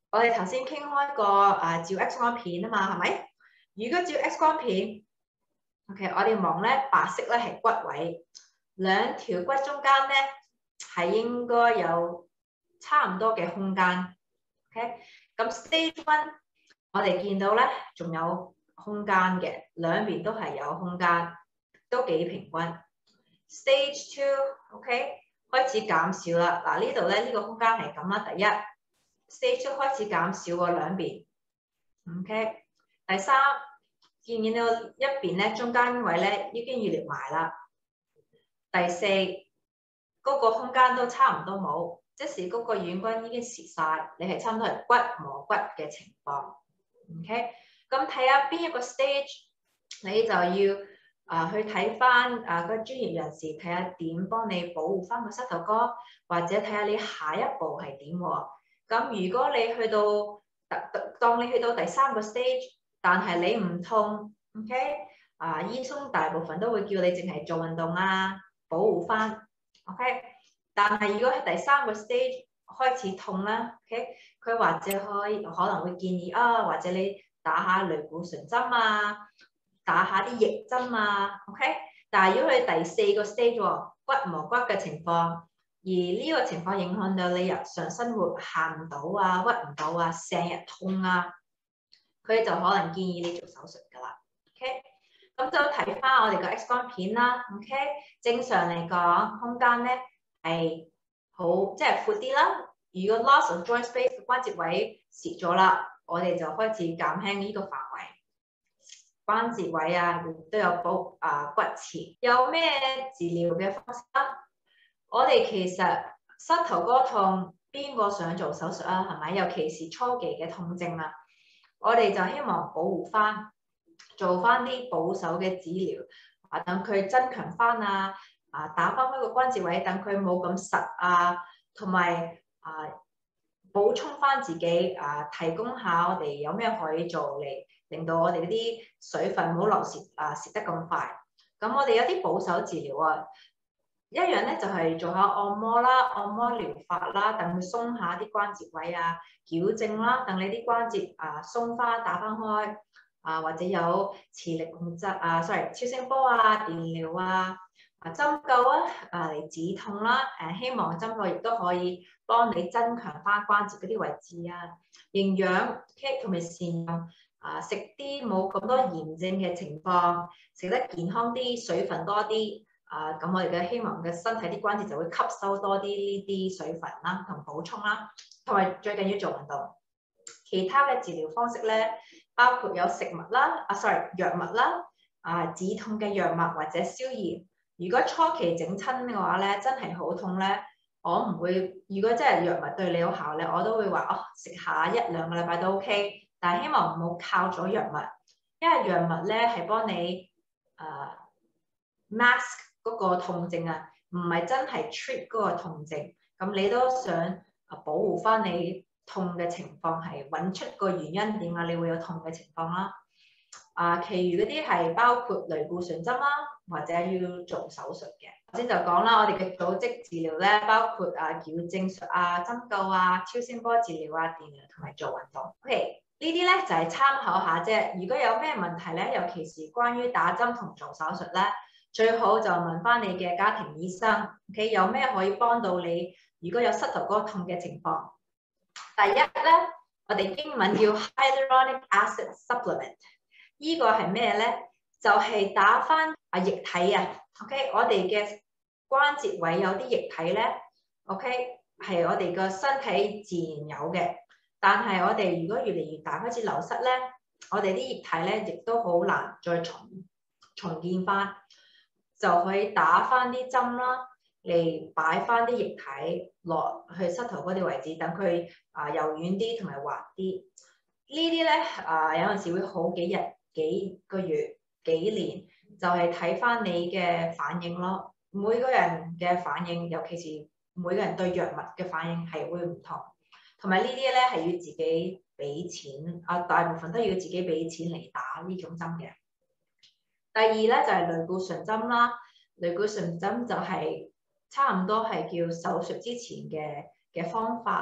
Speaker 1: 我哋頭先傾開個啊照 X 光片啊嘛，係咪？如果照 X 光片 ，OK，我哋望咧白色咧係骨位，兩條骨中間咧係應該有差唔多嘅空間。OK，咁 Stage One 我哋見到咧仲有空間嘅，兩邊都係有空間，都幾平均。Stage Two，OK，開始減少啦。嗱呢度咧呢個空間係咁啦，第一 Stage Two 開始減少喎兩邊。OK，第三見唔見到一邊咧中間位咧已經預裂埋啦。第四嗰個空間都差唔多冇。即使嗰個軟骨已經蝕晒，你係差唔多係骨磨骨嘅情況。OK，咁睇下邊一個 stage， 你就要啊、呃、去睇翻啊嗰個專業人士睇下點幫你保護翻個膝頭哥，或者睇下你下一步係點喎。咁如果你去到特當你去到第三個 stage， 但係你唔痛 ，OK， 啊醫生大部分都會叫你淨係做運動啊，保護翻 ，OK。但係如果係第三個 stage 開始痛啦 ，OK， 佢或者可以可能會建議啊，或者你打下類固醇針啊，打下啲液針啊 ，OK。但係如果佢第四個 stage 喎，骨磨骨嘅情況，而呢個情況影響到你日常生活行唔到啊，屈唔到啊，成日痛啊，佢就可能建議你做手術㗎啦 ，OK。咁就睇翻我哋個 X 光片啦 ，OK。正常嚟講，空間咧係好即係闊啲啦。如果 loss of joint space 關節位蝕咗啦，我哋就開始減輕呢個範圍。關節位啊，亦都有保啊骨刺。有咩治療嘅方式啊？我哋其實膝頭哥痛，邊個想做手術啊？係咪？尤其是初期嘅痛症啊，我哋就希望保護翻，做翻啲保守嘅治療，啊等佢增強翻啊。啊，打翻開個關節位，等佢冇咁實啊，同埋啊補充翻自己啊，提供下我哋有咩可以做嚟令到我哋啲水分唔好流蝕啊蝕得咁快。咁我哋有啲保守治療啊，一樣咧就係、是、做下按摩啦、按摩療法啦，等佢鬆下啲關節位啊，矯正啦，等你啲關節啊鬆翻打翻開啊，或者有磁力共振啊 ，sorry 超聲波啊、電療啊。啊針灸啊，啊嚟止痛啦，誒希望針灸亦都可以幫你增強翻關節嗰啲位置啊，營養 ，OK 同埋善用啊，食啲冇咁多炎症嘅情況，食得健康啲，水分多啲，啊咁我哋嘅希望嘅身體啲關節就會吸收多啲呢啲水分啦，同補充啦，同埋最緊要做運動。其他嘅治療方式咧，包括有食物啦，啊 sorry 藥物啦，啊止痛嘅藥物或者消炎。如果初期整親嘅話咧，真係好痛咧，我唔會。如果真係藥物對你有效咧，我都會話哦，食下一兩個禮拜都 OK。但係希望唔好靠咗藥物，因為藥物咧係幫你誒、uh, mask 嗰個痛症啊，唔係真係 treat 嗰個痛症。咁你都想啊保護翻你痛嘅情況，係揾出個原因點解你會有痛嘅情況啦。啊，其餘嗰啲係包括類固醇針啦，或者要做手術嘅。頭先就講啦，我哋嘅組織治療咧，包括啊矯正術啊、針灸啊、超聲波治療啊、電療同埋做運動。OK，呢啲咧就係參考下啫。如果有咩問題咧，尤其是關於打針同做手術咧，最好就問翻你嘅家庭醫生。OK，有咩可以幫到你？如果有膝頭哥痛嘅情況，第一咧，我哋英文叫 hyaluronic acid supplement。呢個係咩咧？就係、是、打翻啊液體啊 ，OK，我哋嘅關節位有啲液體咧 ，OK，係我哋個身體自然有嘅。但係我哋如果越嚟越大開始流失咧，我哋啲液體咧亦都好難再重重建翻，就可以打翻啲針啦，嚟擺翻啲液體落去膝頭嗰啲位置，等佢啊柔軟啲同埋滑啲。呢啲咧啊有陣時會好幾日。幾個月、幾年，就係睇翻你嘅反應咯。每個人嘅反應，尤其是每個人對藥物嘅反應係會唔同，同埋呢啲咧係要自己俾錢，啊大部分都要自己俾錢嚟打呢種針嘅。第二咧就係類固醇針啦，類固醇針就係差唔多係叫手術之前嘅嘅方法。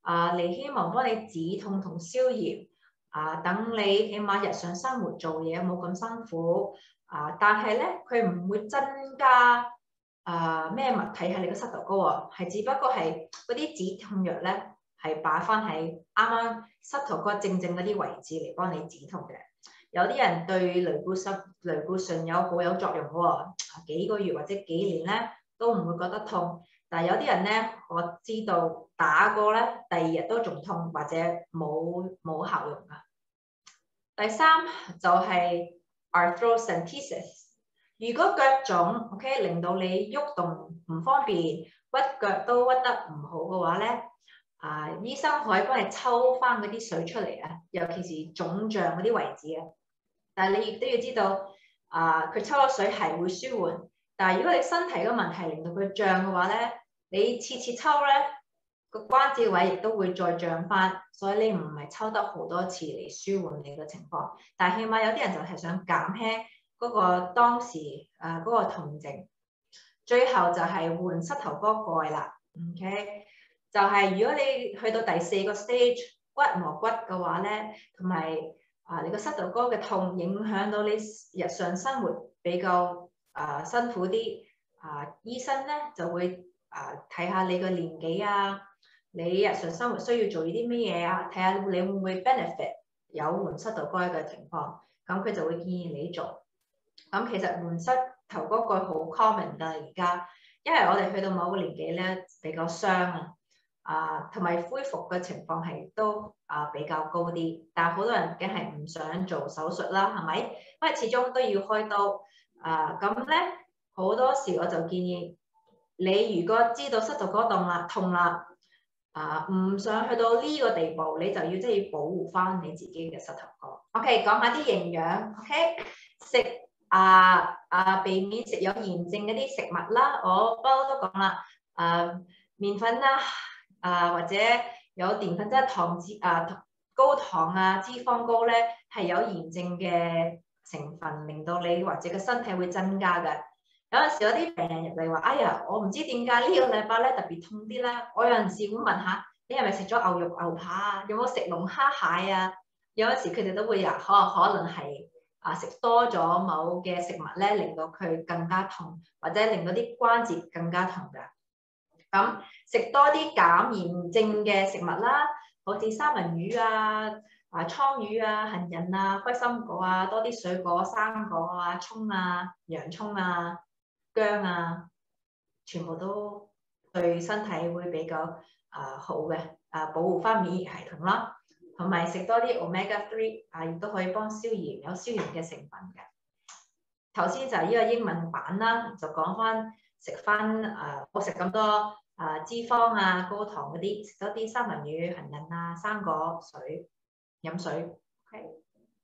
Speaker 1: 啊，你希望幫你止痛同消炎啊，等你起碼日常生活做嘢冇咁辛苦啊，但係咧佢唔會增加啊咩物體喺你個膝頭哥喎，係只不過係嗰啲止痛藥咧係擺翻喺啱啱膝頭哥正正嗰啲位置嚟幫你止痛嘅。有啲人對類固醇類固醇有好有作用喎，幾個月或者幾年咧都唔會覺得痛。但係有啲人咧，我知道打過咧，第二日都仲痛或者冇冇效用噶。第三就係 arthrocentesis。如果腳腫 ，OK， 令到你喐動唔方便，屈腳都屈得唔好嘅話咧，啊，醫生可以幫你抽翻嗰啲水出嚟啊，尤其是腫脹嗰啲位置啊。但係你亦都要知道，啊，佢抽咗水係會舒緩，但係如果你身體嘅問題令到佢脹嘅話咧，你次次抽咧，個關節位亦都會再脹翻，所以你唔係抽得好多次嚟舒緩你嘅情況。但係起碼有啲人就係想減輕嗰個當時啊嗰個痛症。最後就係換膝頭哥蓋啦 ，OK？ 就係如果你去到第四個 stage 骨磨骨嘅話咧，同埋啊你個膝頭哥嘅痛影響到你日常生活比較啊辛苦啲，啊醫生咧就會啊，睇下你個年紀啊，你日常生活需要做啲咩嘢啊，睇下你會唔會 benefit 有換膝頭哥嘅情況，咁佢就會建議你做。咁其實換膝頭哥蓋好 common 㗎而家，因為我哋去到某個年紀咧比較傷啊，啊同埋恢復嘅情況係都啊比較高啲，但係好多人梗係唔想做手術啦，係咪？因為始終都要開刀啊，咁咧好多時我就建議。你如果知道膝頭哥痛啦，痛啦，啊唔想去到呢個地步，你就要即係要保護翻你自己嘅膝頭哥。OK， 講下啲營養。OK， 食啊啊避免食有鹽症嗰啲食物啦，我不嬲都講啦，啊麵粉啦，啊或者有澱粉質糖脂啊高糖啊脂肪高咧，係有鹽症嘅成分，令到你或者個身體會增加嘅。有陣時有啲病人入嚟話：哎呀，我唔知點解呢個禮拜咧特別痛啲啦。我有陣時會問下，你係咪食咗牛肉牛扒啊？有冇食龍蝦蟹啊？有陣時佢哋都會呀，可可能係啊食多咗某嘅食物咧，令到佢更加痛，或者令到啲關節更加痛㗎。咁食多啲減鹽症嘅食物啦，好似三文魚啊、啊倉魚啊、杏仁啊、開心果啊，多啲水果、生果啊、葱啊、洋葱啊。薑啊，全部都對身體會比較啊、呃、好嘅，啊保護翻免疫系統啦，同埋食多啲 omega 三啊，亦都可以幫消炎，有消炎嘅成分嘅。頭先就係呢個英文版啦，就講翻食翻啊，冇食咁多啊脂肪啊、高糖嗰啲，食多啲三文魚、杏仁啊、生果、水，飲水。OK，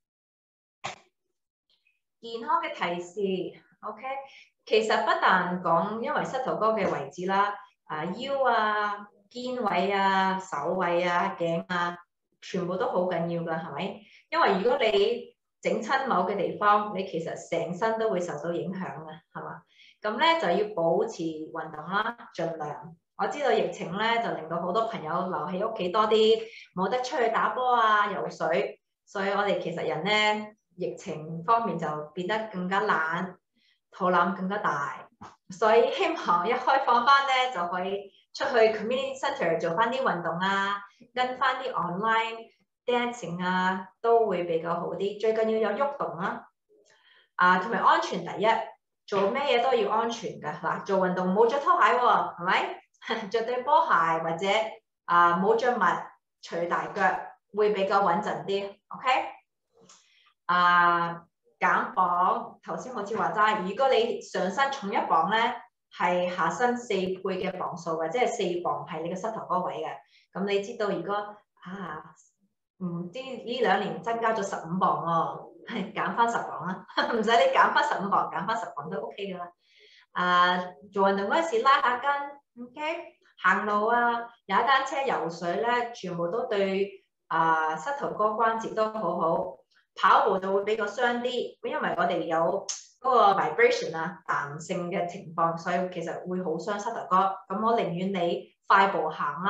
Speaker 1: 健康嘅提示 ，OK。其實不但講，因為膝頭哥嘅位置啦，啊腰啊、肩位啊、手位啊、頸啊，全部都好緊要㗎，係咪？因為如果你整親某嘅地方，你其實成身都會受到影響嘅，係嘛？咁咧就要保持運動啦，盡量。我知道疫情咧就令到好多朋友留喺屋企多啲，冇得出去打波啊、游水，所以我哋其實人咧疫情方面就變得更加懶。肚腩更加大，所以希望一開放翻咧就可以出去 community centre 做翻啲運動啊，跟翻啲 online dancing 啊，都會比較好啲。最緊要有喐動啦，啊同埋安全第一，做咩嘢都要安全㗎嗱。做運動冇着拖鞋喎、哦，係咪？着對波鞋或者啊冇着襪，除大腳會比較穩陣啲。OK， 啊。減磅，頭先好似話齋，如果你上身重一磅咧，係下身四倍嘅磅數嘅，即係四磅係你嘅膝頭哥位嘅。咁你知道如果啊唔知呢兩年增加咗十五磅喎，減翻十磅啦，唔使你減翻十五磅，減翻十磅都 OK 噶啦。啊，做運動嗰陣時拉下筋 ，OK， 行路啊，踩單車、游水咧，全部都對啊膝頭哥關節都好好。跑步就會比較傷啲，因為我哋有嗰個 vibration 啊，彈性嘅情況，所以其實會好傷膝頭哥。咁我寧願你快步行啦，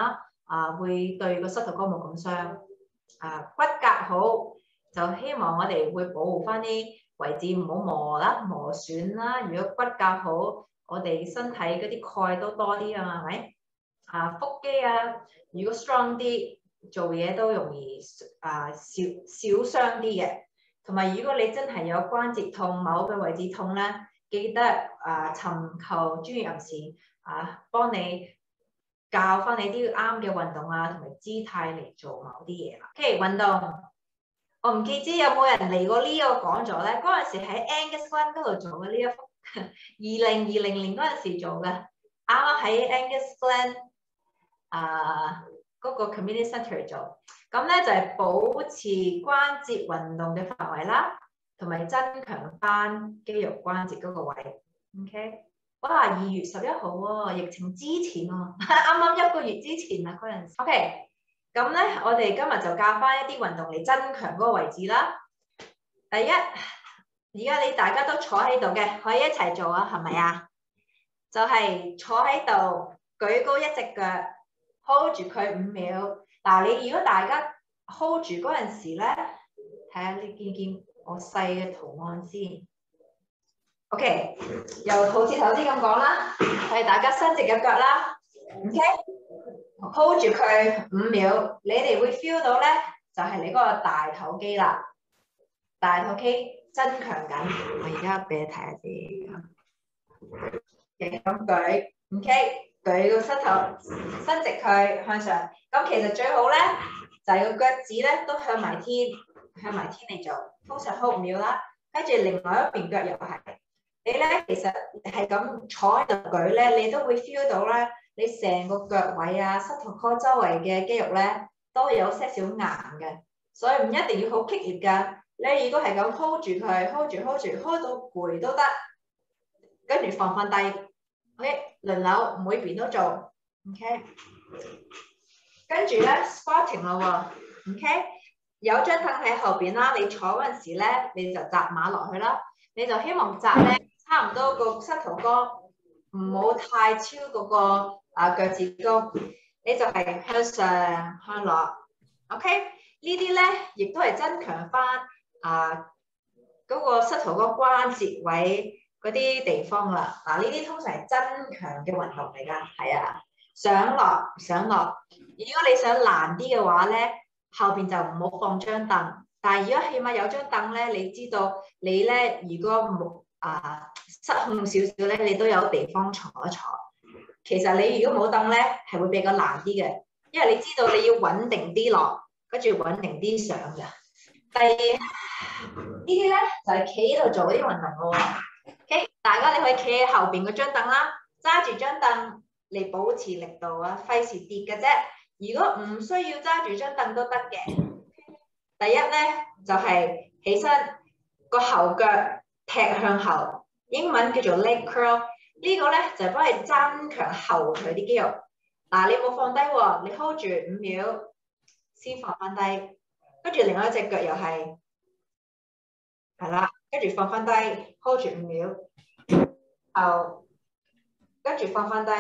Speaker 1: 啊，會對個膝頭哥冇咁傷。啊，骨骼好就希望我哋會保護翻啲位置唔好磨啦、磨損啦。如果骨骼好，我哋身體嗰啲鈣都多啲啊，係咪？啊，腹肌啊，如果 strong 啲，做嘢都容易啊少少傷啲嘅。同埋如果你真係有關節痛、某個位置痛咧，記得啊尋求專業人士啊幫你教翻你啲啱嘅運動啊同埋姿態嚟做某啲嘢啦。OK， 運動，我唔記知有冇人嚟過呢個講座咧？嗰陣時喺 Angus Glen 嗰度做嘅呢一幅，二零二零年嗰陣時做嘅，啱啱喺 Angus Glen 啊嗰個 Community Centre 做。咁咧就係保持關節運動嘅範圍啦，同埋增強翻肌肉關節嗰個位。OK， 哇！二月十一號喎，疫情之前喎、啊，啱啱一個月之前啊嗰陣時。OK， 咁咧我哋今日就教翻一啲運動嚟增強嗰個位置啦。第一，而家你大家都坐喺度嘅，可以一齊做啊，係咪啊？就係、是、坐喺度，舉高一隻腳 ，hold 住佢五秒。嗱，你如果大家 hold 住嗰陣時咧，睇下你見唔見我細嘅圖案先。OK， 又好似頭先咁講啦，係大家伸直嘅腳啦。OK，hold 住佢五秒，你哋會 feel 到咧，就係你嗰個大頭肌啦，大頭肌增強緊。我而家俾你睇下先，嘅咁舉 ，OK。舉個膝頭伸直佢向上，咁其實最好咧就係、是、個腳趾咧都向埋天，向埋天嚟做，通常 hold 五秒啦。跟住另外一邊腳又係，你咧其實係咁坐喺度舉咧，你都會 feel 到咧，你成個腳位啊、膝頭哥周圍嘅肌肉咧都有些少硬嘅，所以唔一定要好激烈㗎。你如果係咁 hold 住佢 ，hold 住 hold 住 hold 到攰都得，跟住放翻低。OK， 輪流每邊都做 ，OK。跟住咧 squatting 咯喎 ，OK。有張凳喺後邊啦，你坐嗰陣時咧，你就扎馬落去啦。你就希望扎咧差唔多個膝頭哥唔好太超嗰個啊腳趾高，你就係向上向落 ，OK。呢啲咧亦都係增強翻啊嗰個膝頭哥關節位嗰啲地方啦，嗱呢啲通常係增強嘅運動嚟㗎，係啊，上落上落。如果你想難啲嘅話咧，後邊就唔好放張凳。但係如果起碼有張凳咧，你知道你咧如果冇啊失控少少咧，你都有地方坐一坐。其實你如果冇凳咧，係會比較難啲嘅，因為你知道你要穩定啲落，跟住穩定啲上㗎。第二呢啲咧就係企喺度做啲運動咯喎。OK， 大家你可以企喺後邊嗰張凳啦，揸住張凳嚟保持力度啊，費事跌嘅啫。如果唔需要揸住張凳都得嘅。第一咧就係、是、起身個後腳踢向後，英文叫做 leg curl。呢個咧就係幫你增強後腿啲肌肉。嗱，你冇放低喎，你 hold 住五秒先放翻低，跟住另外一隻腳又係係啦。跟住放翻低 ，hold 住五秒，後，跟住放翻低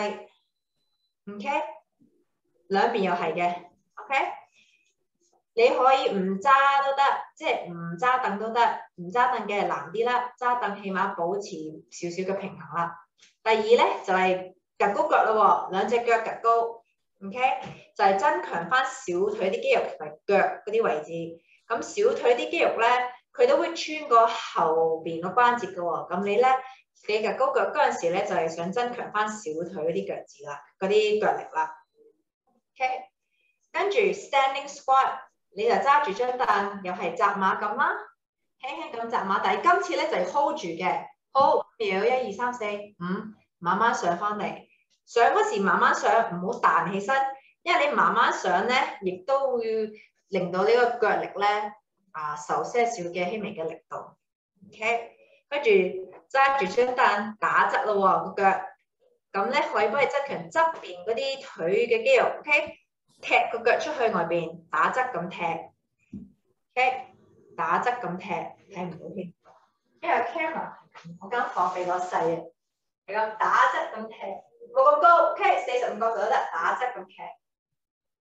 Speaker 1: ，OK， 兩邊又係嘅 ，OK， 你可以唔揸都得，即係唔揸凳都得，唔揸凳嘅難啲啦，揸凳起碼保持少少嘅平衡啦。第二咧就係趌高腳咯喎，兩隻腳趌高 ，OK， 就係增強翻小腿啲肌肉同埋腳嗰啲位置。咁小腿啲肌肉咧，佢都會穿過後邊個關節嘅喎，咁你咧你趌高腳嗰陣時咧，就係、是、想增強翻小腿嗰啲腳趾啦，嗰啲腳力啦。OK， 跟住 standing squat， 你就揸住張凳，又係扎馬咁啦，輕輕咁扎馬，但係今次咧就係、是、hold 住嘅 ，hold 秒一二三四五，慢慢上翻嚟，上嗰時慢慢上，唔好彈起身，因為你慢慢上咧，亦都會令到呢個腳力咧。啊，受些少嘅輕微嘅力度 ，OK， 跟住揸住張凳打側咯喎個腳，咁咧可以幫你增強側邊嗰啲腿嘅肌肉 ，OK， 踢個腳出去外邊，打側咁踢 ，OK， 打側咁踢，睇唔到添，因為 camera 我間房比較細啊，係咁打側咁踢，冇咁高 ，OK， 四十五角度都得，打側咁踢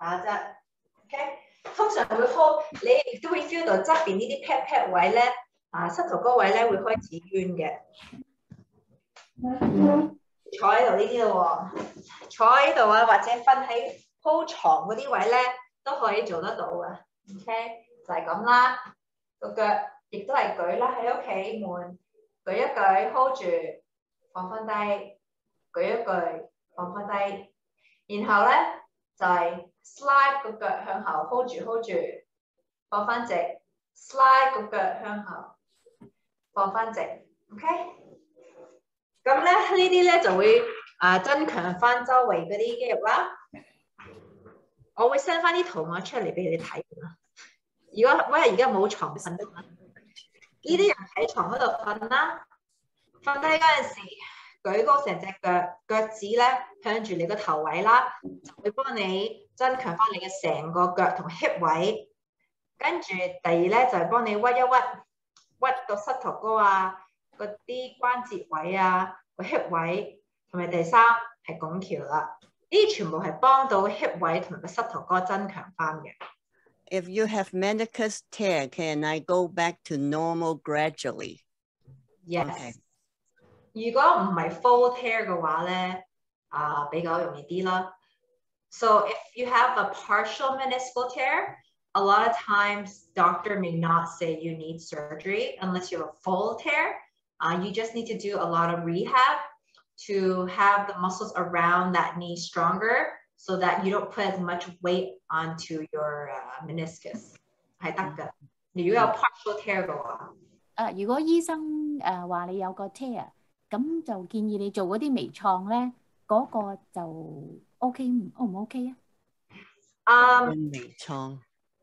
Speaker 1: 打側 ，OK。通常會 hold，你亦都會 feel 到側邊呢啲 pat pat 位咧，啊膝頭哥位咧會開始冤嘅。坐喺度呢啲咯喎，坐喺度啊，或者瞓喺鋪床嗰啲位咧都可以做得到嘅。OK， 就係咁啦。個腳亦都係舉啦，喺屋企門舉一舉 hold 住，放翻低，舉一舉放翻低，然後咧就係、是、slide 個腳向後 hold 住 hold 住，放翻直 ，slide 個腳向後放翻直 ，OK。咁咧呢啲咧就會啊增強翻周圍嗰啲肌肉啦。我會 send 翻啲圖案出嚟俾你睇啦。如果喂而家冇床瞓得，呢啲人喺床嗰度瞓啦，瞓低嗰陣時舉高成隻腳，腳趾咧向住你個頭位啦，就會幫你增強翻你嘅成個腳同 hip 位。跟住第二咧就係幫你屈一屈，屈個膝頭哥啊，嗰啲關節位啊，個 hip 位，同埋第三係拱橋啦。呢啲全部係幫到 hip 位同埋個膝頭哥增強翻嘅。
Speaker 2: If you have meniscus tear, can I go back to normal gradually?
Speaker 1: Yes.
Speaker 2: Okay.
Speaker 1: 如果唔係 full tear 嘅話咧，啊比較容易啲啦。So if you have a partial meniscal tear, a lot of times doctor may not say you need surgery unless you have a full tear. Uh, you just need to do a lot of rehab to have the muscles around that knee stronger so that you don't put as much weight onto your uh, meniscus. 係得㗎。如果有 partial tear 嘅話，
Speaker 3: 誒，如果醫生誒話你有個 tear，咁就建議你做嗰啲微創咧，嗰、嗰個就 OK 唔 O 唔 OK 啊？
Speaker 1: 嗯，
Speaker 2: 微創。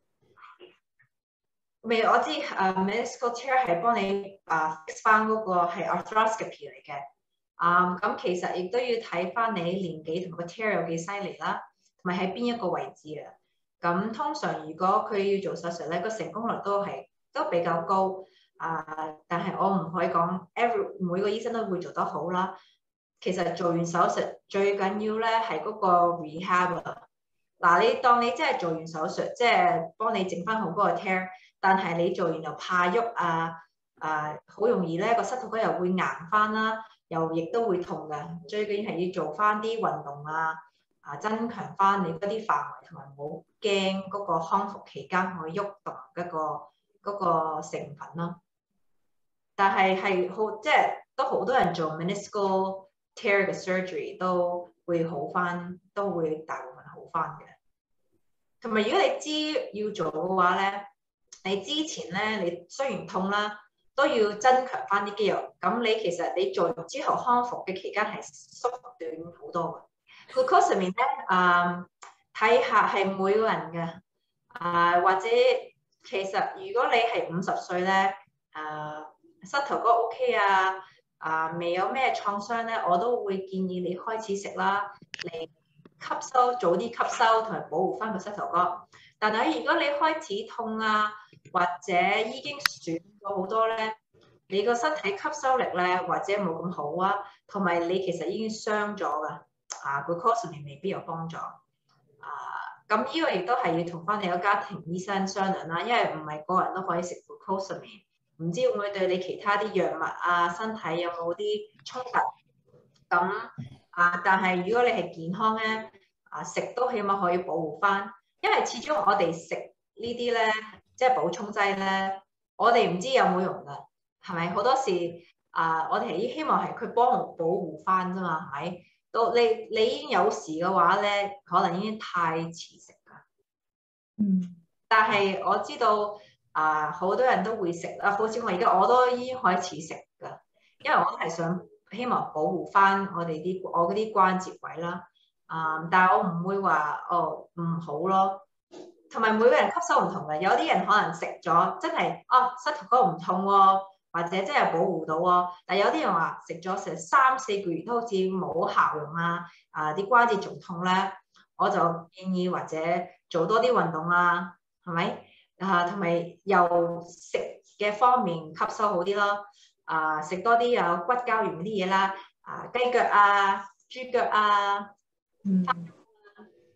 Speaker 1: 未我知誒、uh, meniscal tear 係幫你啊 fix 翻嗰個係 arthroscopy 嚟嘅。啊、um, 咁其實亦都要睇翻你年紀同個 tear 有幾犀利啦，同埋喺邊一個位置啊。咁通常如果佢要做手術咧，個成功率都係都比較高。啊、uh, 但係我唔可以講 every 每個醫生都會做得好啦。其實做完手術最緊要咧係嗰個 rehab 啊。嗱，你當你真係做完手術，即係幫你整翻好嗰個 tear， 但係你做完又怕喐啊，啊好容易咧個膝頭哥又會硬翻啦，又亦都會痛嘅。最緊要係要做翻啲運動啊，啊增強翻你嗰啲範圍，同埋唔好驚嗰個康復期間可以喐動嗰個嗰個成分咯。但係係好即係都好多人做 meniscal tear 嘅 surgery 都會好翻，都會大部分好翻嘅。同埋如果你知要做嘅話咧，你之前咧你雖然痛啦，都要增強翻啲肌肉。咁你其實你做完之後康復嘅期間係縮短好多嘅。個 course 上面咧，誒睇下係每個人嘅，啊、呃、或者其實如果你係五十歲咧，誒、呃、膝頭哥 OK 啊，啊、呃、未有咩創傷咧，我都會建議你開始食啦，你吸收早啲吸收同埋保護翻個膝頭哥。但係如果你開始痛啊，或者已經損咗好多咧，你個身體吸收力咧或者冇咁好啊，同埋你其實已經傷咗噶，啊個 course 上面未必有幫助。啊咁呢個亦都係要同翻你個家庭醫生商量啦，因為唔係個人都可以食 glucose 上面，唔知會唔會對你其他啲藥物啊身體有冇啲衝突。咁啊，但係如果你係健康咧，啊食都起碼可以保護翻，因為始終我哋食呢啲咧，即係補充劑咧，我哋唔知有冇用噶，係咪？好多時啊，我哋係希望係佢幫我保護翻啫嘛，係咪？到你你已經有事嘅話咧，可能已經太遲食噶。嗯。但係我知道啊，好多人都會食啊，好似我而家我都已經開始食噶，因為我都係想希望保護翻我哋啲我嗰啲關節位啦。啊，但係我唔會話哦唔好咯。同埋每個人吸收唔同嘅，有啲人可能食咗真係哦膝頭哥唔痛喎、哦，或者真係保護到喎、哦。但係有啲人話食咗成三四個月都好似冇效用啊，啊啲關節仲痛咧，我就建議或者做多啲運動啊，係咪？啊同埋又食嘅方面吸收好啲咯，啊食多啲有骨膠原嗰啲嘢啦，啊雞腳啊、豬腳啊。嗯，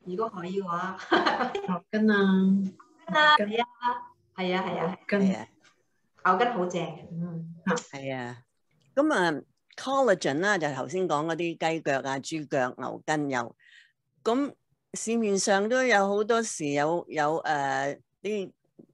Speaker 1: 如果可以嘅話，
Speaker 4: 牛筋啊，
Speaker 1: 啦，
Speaker 4: 牛筋
Speaker 1: 係啊，係啊，係啊，
Speaker 4: 牛筋
Speaker 2: 係啊，
Speaker 1: 牛筋好正嘅，嗯，
Speaker 2: 係啊。咁啊，collagen 啦，就頭先講嗰啲雞腳啊、豬腳、牛筋有。咁市面上都有好多時有有誒啲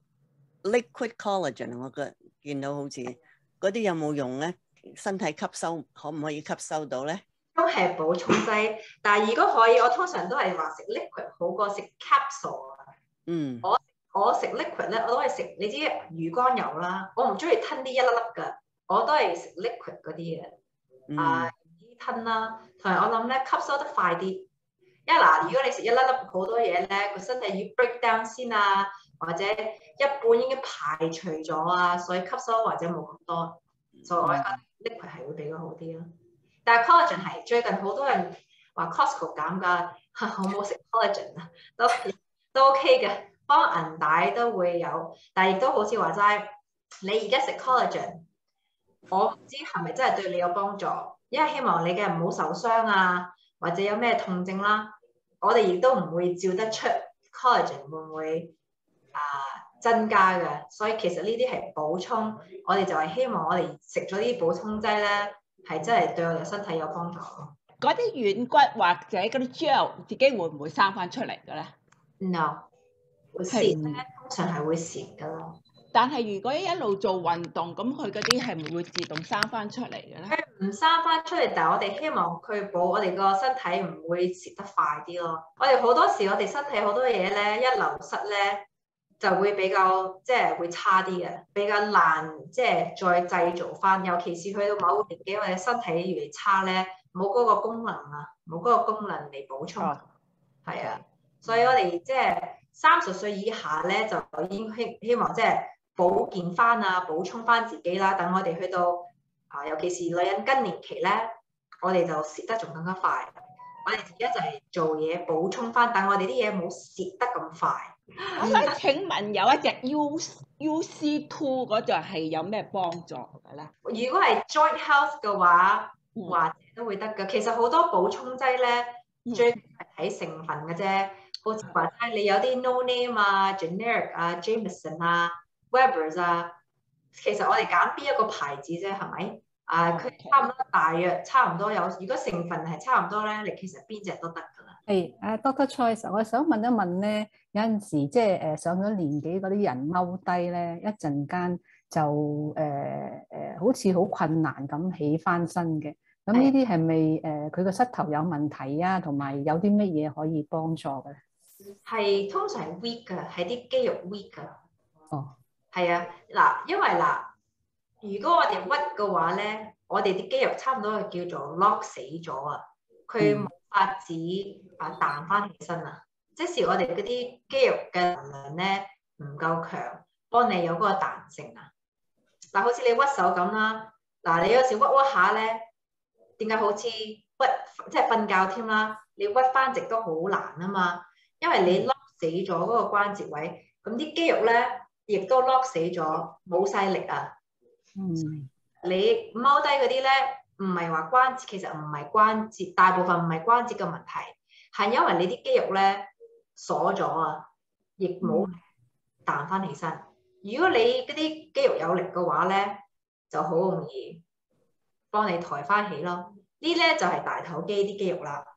Speaker 2: liquid collagen，我覺見到好似嗰啲有冇用咧？身體吸收可唔可以吸收到咧？
Speaker 1: 都係補充劑，但係如果可以，我通常都係話食 liquid 好過食 capsule 啊。
Speaker 2: 嗯，
Speaker 1: 我我食 liquid 咧，我都係食你知魚肝油啦，我唔中意吞啲一粒粒㗎，我都係食 liquid 嗰啲嘅。啊，易吞啦，同埋我諗咧吸收得快啲。因為嗱，如果你食一粒粒好多嘢咧，個身體要 break down 先啊，或者一半已經排除咗啊，所以吸收或者冇咁多，所以我覺得 liquid 係會比較好啲咯。但係 collagen 係最近好多人話 Costco 減價，好冇食 collagen 啊，都都 OK 嘅，幫銀帶都會有，但係亦都好似話齋，你而家食 collagen，我唔知係咪真係對你有幫助，因為希望你嘅唔好受傷啊。或者有咩痛症啦，我哋亦都唔會照得出 collagen 會唔會啊增加嘅，所以其實呢啲係補充，我哋就係希望我哋食咗啲補充劑咧，係真係對我哋身體有幫助咯。
Speaker 5: 嗰啲軟骨或者嗰啲 gel 自己會唔會生翻出嚟嘅咧
Speaker 1: ？No， 會蝕咧，通常係會蝕噶咯。
Speaker 5: 但係如果一路做運動，咁佢嗰啲係咪會自動生翻出嚟嘅咧？
Speaker 1: 佢唔生翻出嚟，但係我哋希望佢保我哋個身體唔會蝕得快啲咯。我哋好多時我哋身體好多嘢咧，一流失咧就會比較即係會差啲嘅，比較難即係再製造翻。尤其是去到某個年紀，我哋身體越嚟差咧，冇嗰個功能啊，冇嗰個功能嚟補充。係、oh. 啊，所以我哋即係三十歲以下咧，就已經希希望即係。保健翻啊，補充翻自己啦。等我哋去到啊，尤其是女人更年期咧，我哋就蝕得仲更加快。我哋而家就係做嘢補充翻，等我哋啲嘢冇蝕得咁快。
Speaker 5: 我想請問有一隻 U U C two 嗰隻係有咩幫助嘅咧？
Speaker 1: 如果係 joint health 嘅話，
Speaker 5: 嗯、
Speaker 1: 或者都會得㗎。其實好多補充劑咧，
Speaker 5: 嗯、
Speaker 1: 最係睇成分嘅啫。好似話齋，你有啲 no name 啊、generic 啊、Jameson 啊。Webers 啊，其實我哋揀邊一個牌子啫，係咪？啊，佢差唔多大約，差唔多有。如果成分係差唔多咧，你其實邊隻都得㗎啦。
Speaker 6: 係啊 ，Doctor Choice，我想問一問咧，有陣時即係誒上咗年紀嗰啲人踎低咧，一陣間就誒誒、呃呃，好似好困難咁起翻身嘅。咁呢啲係咪誒佢個膝頭有問題啊？同埋有啲乜嘢可以幫助嘅咧？
Speaker 1: 係通常係 weak 㗎，係啲肌肉 weak 㗎。
Speaker 6: 哦。係
Speaker 1: 啊，嗱，因為嗱，如果我哋屈嘅話咧，我哋啲肌肉差唔多係叫做 lock 死咗啊，佢冇法子啊彈翻起身啊。即使我哋嗰啲肌肉嘅能量咧唔夠強，幫你有嗰個彈性啊。嗱，好似你屈手咁啦，嗱，你有時屈屈下咧，點解好似屈即係瞓覺添啦？你屈翻直都好難啊嘛，因為你 lock 死咗嗰個關節位，咁啲肌肉咧。亦都 lock 死咗，冇晒力啊！
Speaker 6: 嗯，
Speaker 1: 你踎低嗰啲咧，唔係話關節，其實唔係關節，大部分唔係關節嘅問題，係因為你啲肌肉咧鎖咗啊，亦冇彈翻起身。如果你嗰啲肌肉有力嘅話咧，就好容易幫你抬翻起咯。呢咧就係大頭肌啲肌肉啦。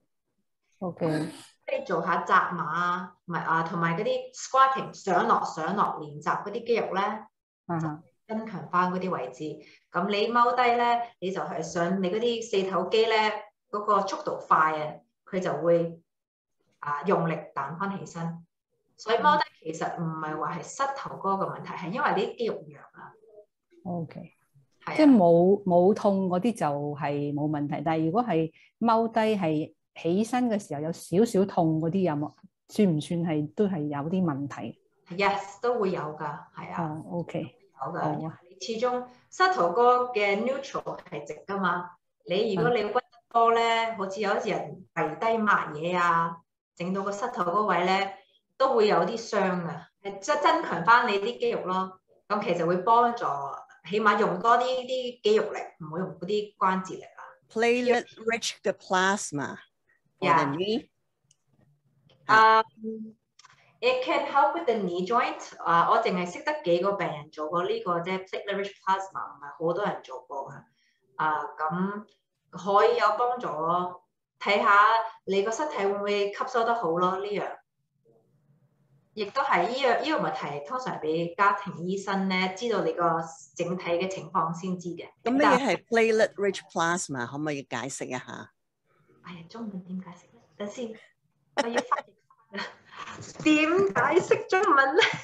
Speaker 6: OK。
Speaker 1: 你做下扎馬啊，唔係啊，同埋嗰啲 squatting 上落上落練習嗰啲肌肉咧，
Speaker 6: 嗯，
Speaker 1: 增強翻嗰啲位置。咁你踎低咧，你就係上你嗰啲四頭肌咧，嗰、嗰個速度快啊，佢就會啊用力彈翻起身。所以踎低其實唔係話係膝頭哥嘅問題，係因為啲肌肉弱啊。
Speaker 6: OK，
Speaker 1: 係啊，
Speaker 6: 即係冇冇痛嗰啲就係冇問題，但係如果係踎低係。起身嘅時候有少少痛嗰啲有冇？算唔算係都係有啲問題
Speaker 1: ？Yes， 都會有㗎，係啊。
Speaker 6: 哦、oh，OK，
Speaker 1: 有㗎。哦、你始終膝頭哥嘅 neutral 係直㗎嘛。你如果你屈得多咧，好似有啲人跪低抹嘢啊，整到個膝頭嗰位咧，都會有啲傷㗎。係即係增強翻你啲肌肉咯。咁其實會幫助，起碼用多啲啲肌肉力，唔好用嗰啲關節力啊。
Speaker 2: Platelet rich 嘅 plasma。Yeah.
Speaker 1: 啊、um,，it can help with the knee joint。啊，我淨係識得幾個病人做過呢個啫 platelet-rich plasma，唔係好多人做過㗎。啊，咁可以有幫助咯。睇下你個身體會唔會吸收得好咯？呢樣亦都係呢樣呢個問題，通常俾家庭醫生咧知道你個整體嘅情況先知嘅。
Speaker 2: 咁咩嘢係 platelet-rich plasma？ 可唔可以解釋一下？
Speaker 1: 哎呀，中文點解釋咧？等先，我要翻譯翻啊！點解釋中文咧？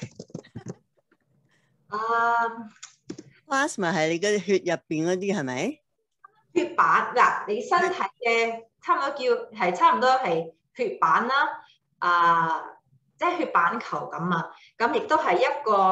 Speaker 1: 啊、
Speaker 2: uh,，plasma 係你嘅血入邊嗰啲係咪？
Speaker 1: 血板嗱，你身體嘅差唔多叫係差唔多係血板啦，啊，即係血板球咁啊，咁亦都係一個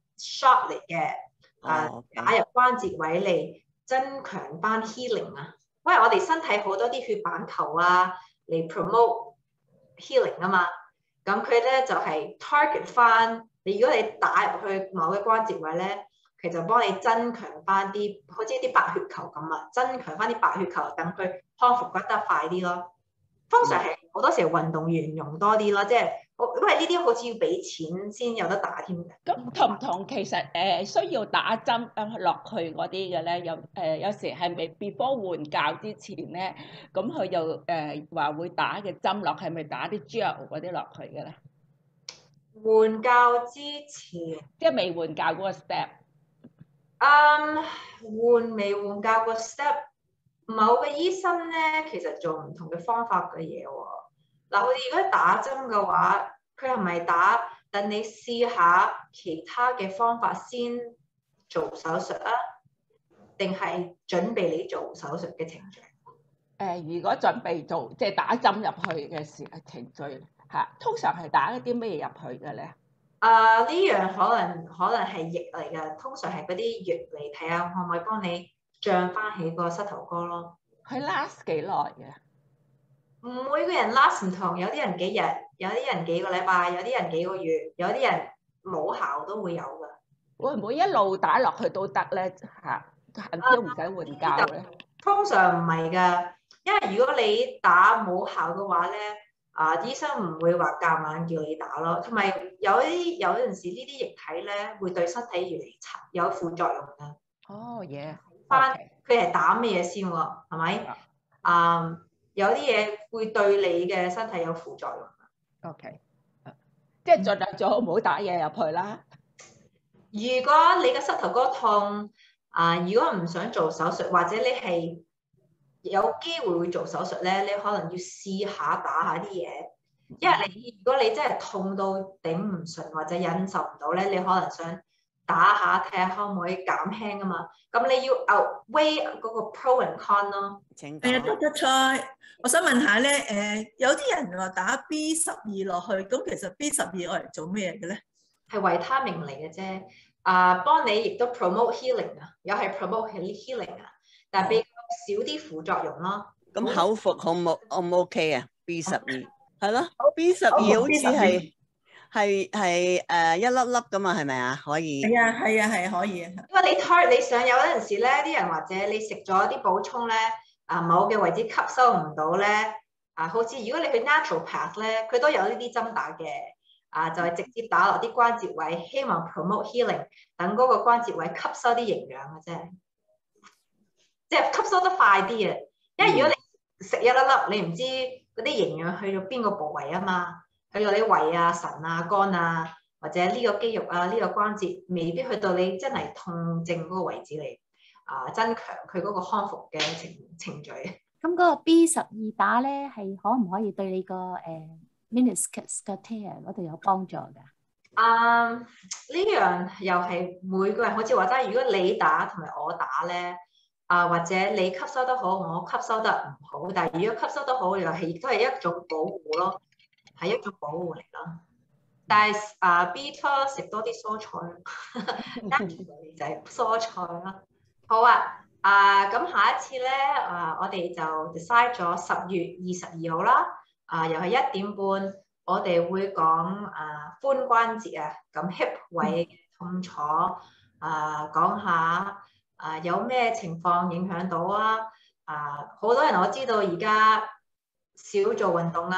Speaker 1: shot 嚟嘅，啊，打入關節位嚟增強翻 healing 啊，因為我哋身體好多啲血板球啊嚟 promote healing 啊嘛，咁佢咧就係 target 翻你，如果你打入去某個關節位咧。佢就幫你增強翻啲，好似啲白血球咁啊，增強翻啲白血球，等佢康復得得快啲咯。通常係好多時候運動員用多啲咯，即係因為呢啲好似要俾錢先有得打添嘅。
Speaker 5: 咁同唔同其實誒、呃、需要打針落去嗰啲嘅咧？有誒、呃、有時係咪 before 換教之前咧？咁佢又誒話會打嘅針落，係咪打啲 gel 嗰啲落去嘅咧？
Speaker 1: 換教之前，
Speaker 5: 即係未換教嗰個 step。
Speaker 1: 嗯，換未換教個 step，某個醫生咧其實做唔同嘅方法嘅嘢喎。嗱，我哋如果打針嘅話，佢係咪打等你試下其他嘅方法先做手術啊？定係準備你做手術嘅程序？誒、
Speaker 5: 呃，如果準備做即係打針入去嘅時程序嚇，通常係打一啲咩入去嘅咧？
Speaker 1: 啊！呢、uh, 樣可能可能係液嚟嘅，通常係嗰啲液嚟睇下可唔可以幫你脹翻起個膝頭哥咯。
Speaker 5: 佢 last 幾耐嘅？
Speaker 1: 每個人 last 唔同，有啲人幾日，有啲人幾個禮拜，有啲人幾個月，有啲人冇效都會有㗎。
Speaker 5: 會唔會一路打落去都得咧？嚇，都唔使換教咧？
Speaker 1: 通常唔係㗎，因為如果你打冇效嘅話咧。啊！醫生唔會話夾硬叫你打咯，同埋有啲有陣時呢啲液體咧會對身體越嚟越差，有副作用㗎。
Speaker 5: 哦嘢，
Speaker 1: 翻佢係打咩嘢先喎？係咪？啊、um,，有啲嘢會對你嘅身體有副作用。
Speaker 5: OK，即係盡量最好唔好打嘢入去啦。
Speaker 1: 如果你嘅膝頭哥痛，啊、呃，如果唔想做手術，或者你係有機會會做手術咧，你可能要試下打下啲嘢，因為你如果你真係痛到頂唔順或者忍受唔到咧，你可能想打下睇下可唔可以減輕啊嘛。咁你要 outweigh 嗰個 pro and con 咯。
Speaker 2: 請
Speaker 4: 誒，Doctor Choi，我想問下咧，誒有啲人話打 B 十二落去，咁其實 B 十二我嚟做咩嘅咧？
Speaker 1: 係維他命嚟嘅啫，啊，幫你亦都 promote healing 啊，又係 promote healing 啊，但係比較少啲副作用咯。
Speaker 2: 咁口服好唔好 O 唔 OK 啊 ？B 十二係咯 ，B 十二好似係係係誒一粒粒㗎嘛，係咪啊？可以。
Speaker 4: 係啊係啊係啊，可以啊。
Speaker 1: 因為你 target 你想有陣時咧，啲人或者你食咗啲補充咧，啊某嘅位置吸收唔到咧，啊好似如果你去 naturopath 咧，佢都有呢啲針打嘅。啊，就係、是、直接打落啲關節位，希望 promote healing，等嗰個關節位吸收啲營養嘅啫，即係吸收得快啲嘅。因為如果你食一粒粒，你唔知嗰啲營養去到邊個部位啊嘛，去到你胃啊、腎啊、肝啊，或者呢個肌肉啊、呢、這個關節，未必去到你真係痛症嗰個位置嚟啊，增強佢嗰個康復嘅程程序。
Speaker 3: 咁嗰個 B 十二打咧，係可唔可以對你個誒？呃meniscus 嘅 tear 嗰度有幫助㗎。
Speaker 1: 啊，呢樣又係每個人好似話齋，如果你打同埋我打咧，啊或者你吸收得好，我吸收得唔好，但係如果吸收得好，又係亦都係一種保護咯，係一種保護嚟咯。但係啊 ，Beta 食多啲蔬菜，跟住就係蔬菜啦。好啊，啊咁下一次咧，啊我哋就 decide 咗十月二十二號啦。啊，又係一點半，我哋會講啊髖關節啊，咁 hip 位痛楚啊，講下啊有咩情況影響到啊？啊，好多人我知道而家少做運動啊，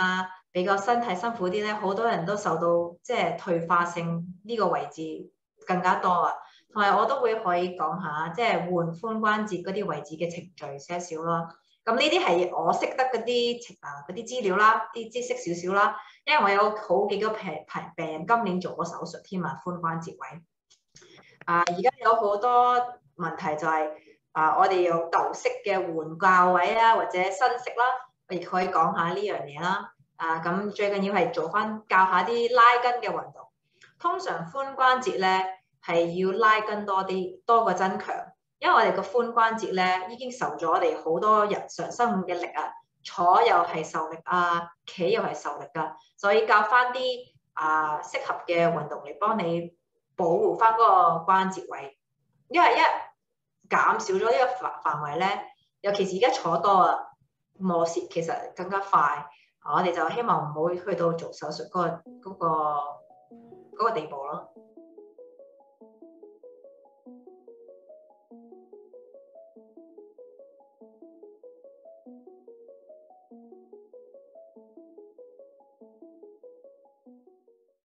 Speaker 1: 比較身體辛苦啲咧，好多人都受到即係退化性呢個位置更加多啊。同埋我都會可以講下，即係換髖關節嗰啲位置嘅程序些少啦。咁呢啲係我識得嗰啲啊嗰啲資料啦，啲知識少少啦。因為我有好幾個病病病人今年做過手術添啊，髖關節位。啊，而家有好多問題就係、是、啊，我哋有舊式嘅換教位啊，或者新式啦，我亦可以講下呢樣嘢啦。啊，咁最緊要係做翻教下啲拉筋嘅運動。通常髖關節咧係要拉筋多啲，多過增強，因為我哋個髖關節咧已經受咗我哋好多日常生活嘅力啊，坐又係受力啊，企又係受力噶，所以教翻啲啊適合嘅運動嚟幫你保護翻嗰個關節位，因為一減少咗呢個範範圍咧，尤其是而家坐多啊，磨蝕其實更加快。我哋就希望唔好去到做手術嗰個嗰個嗰個地步咯。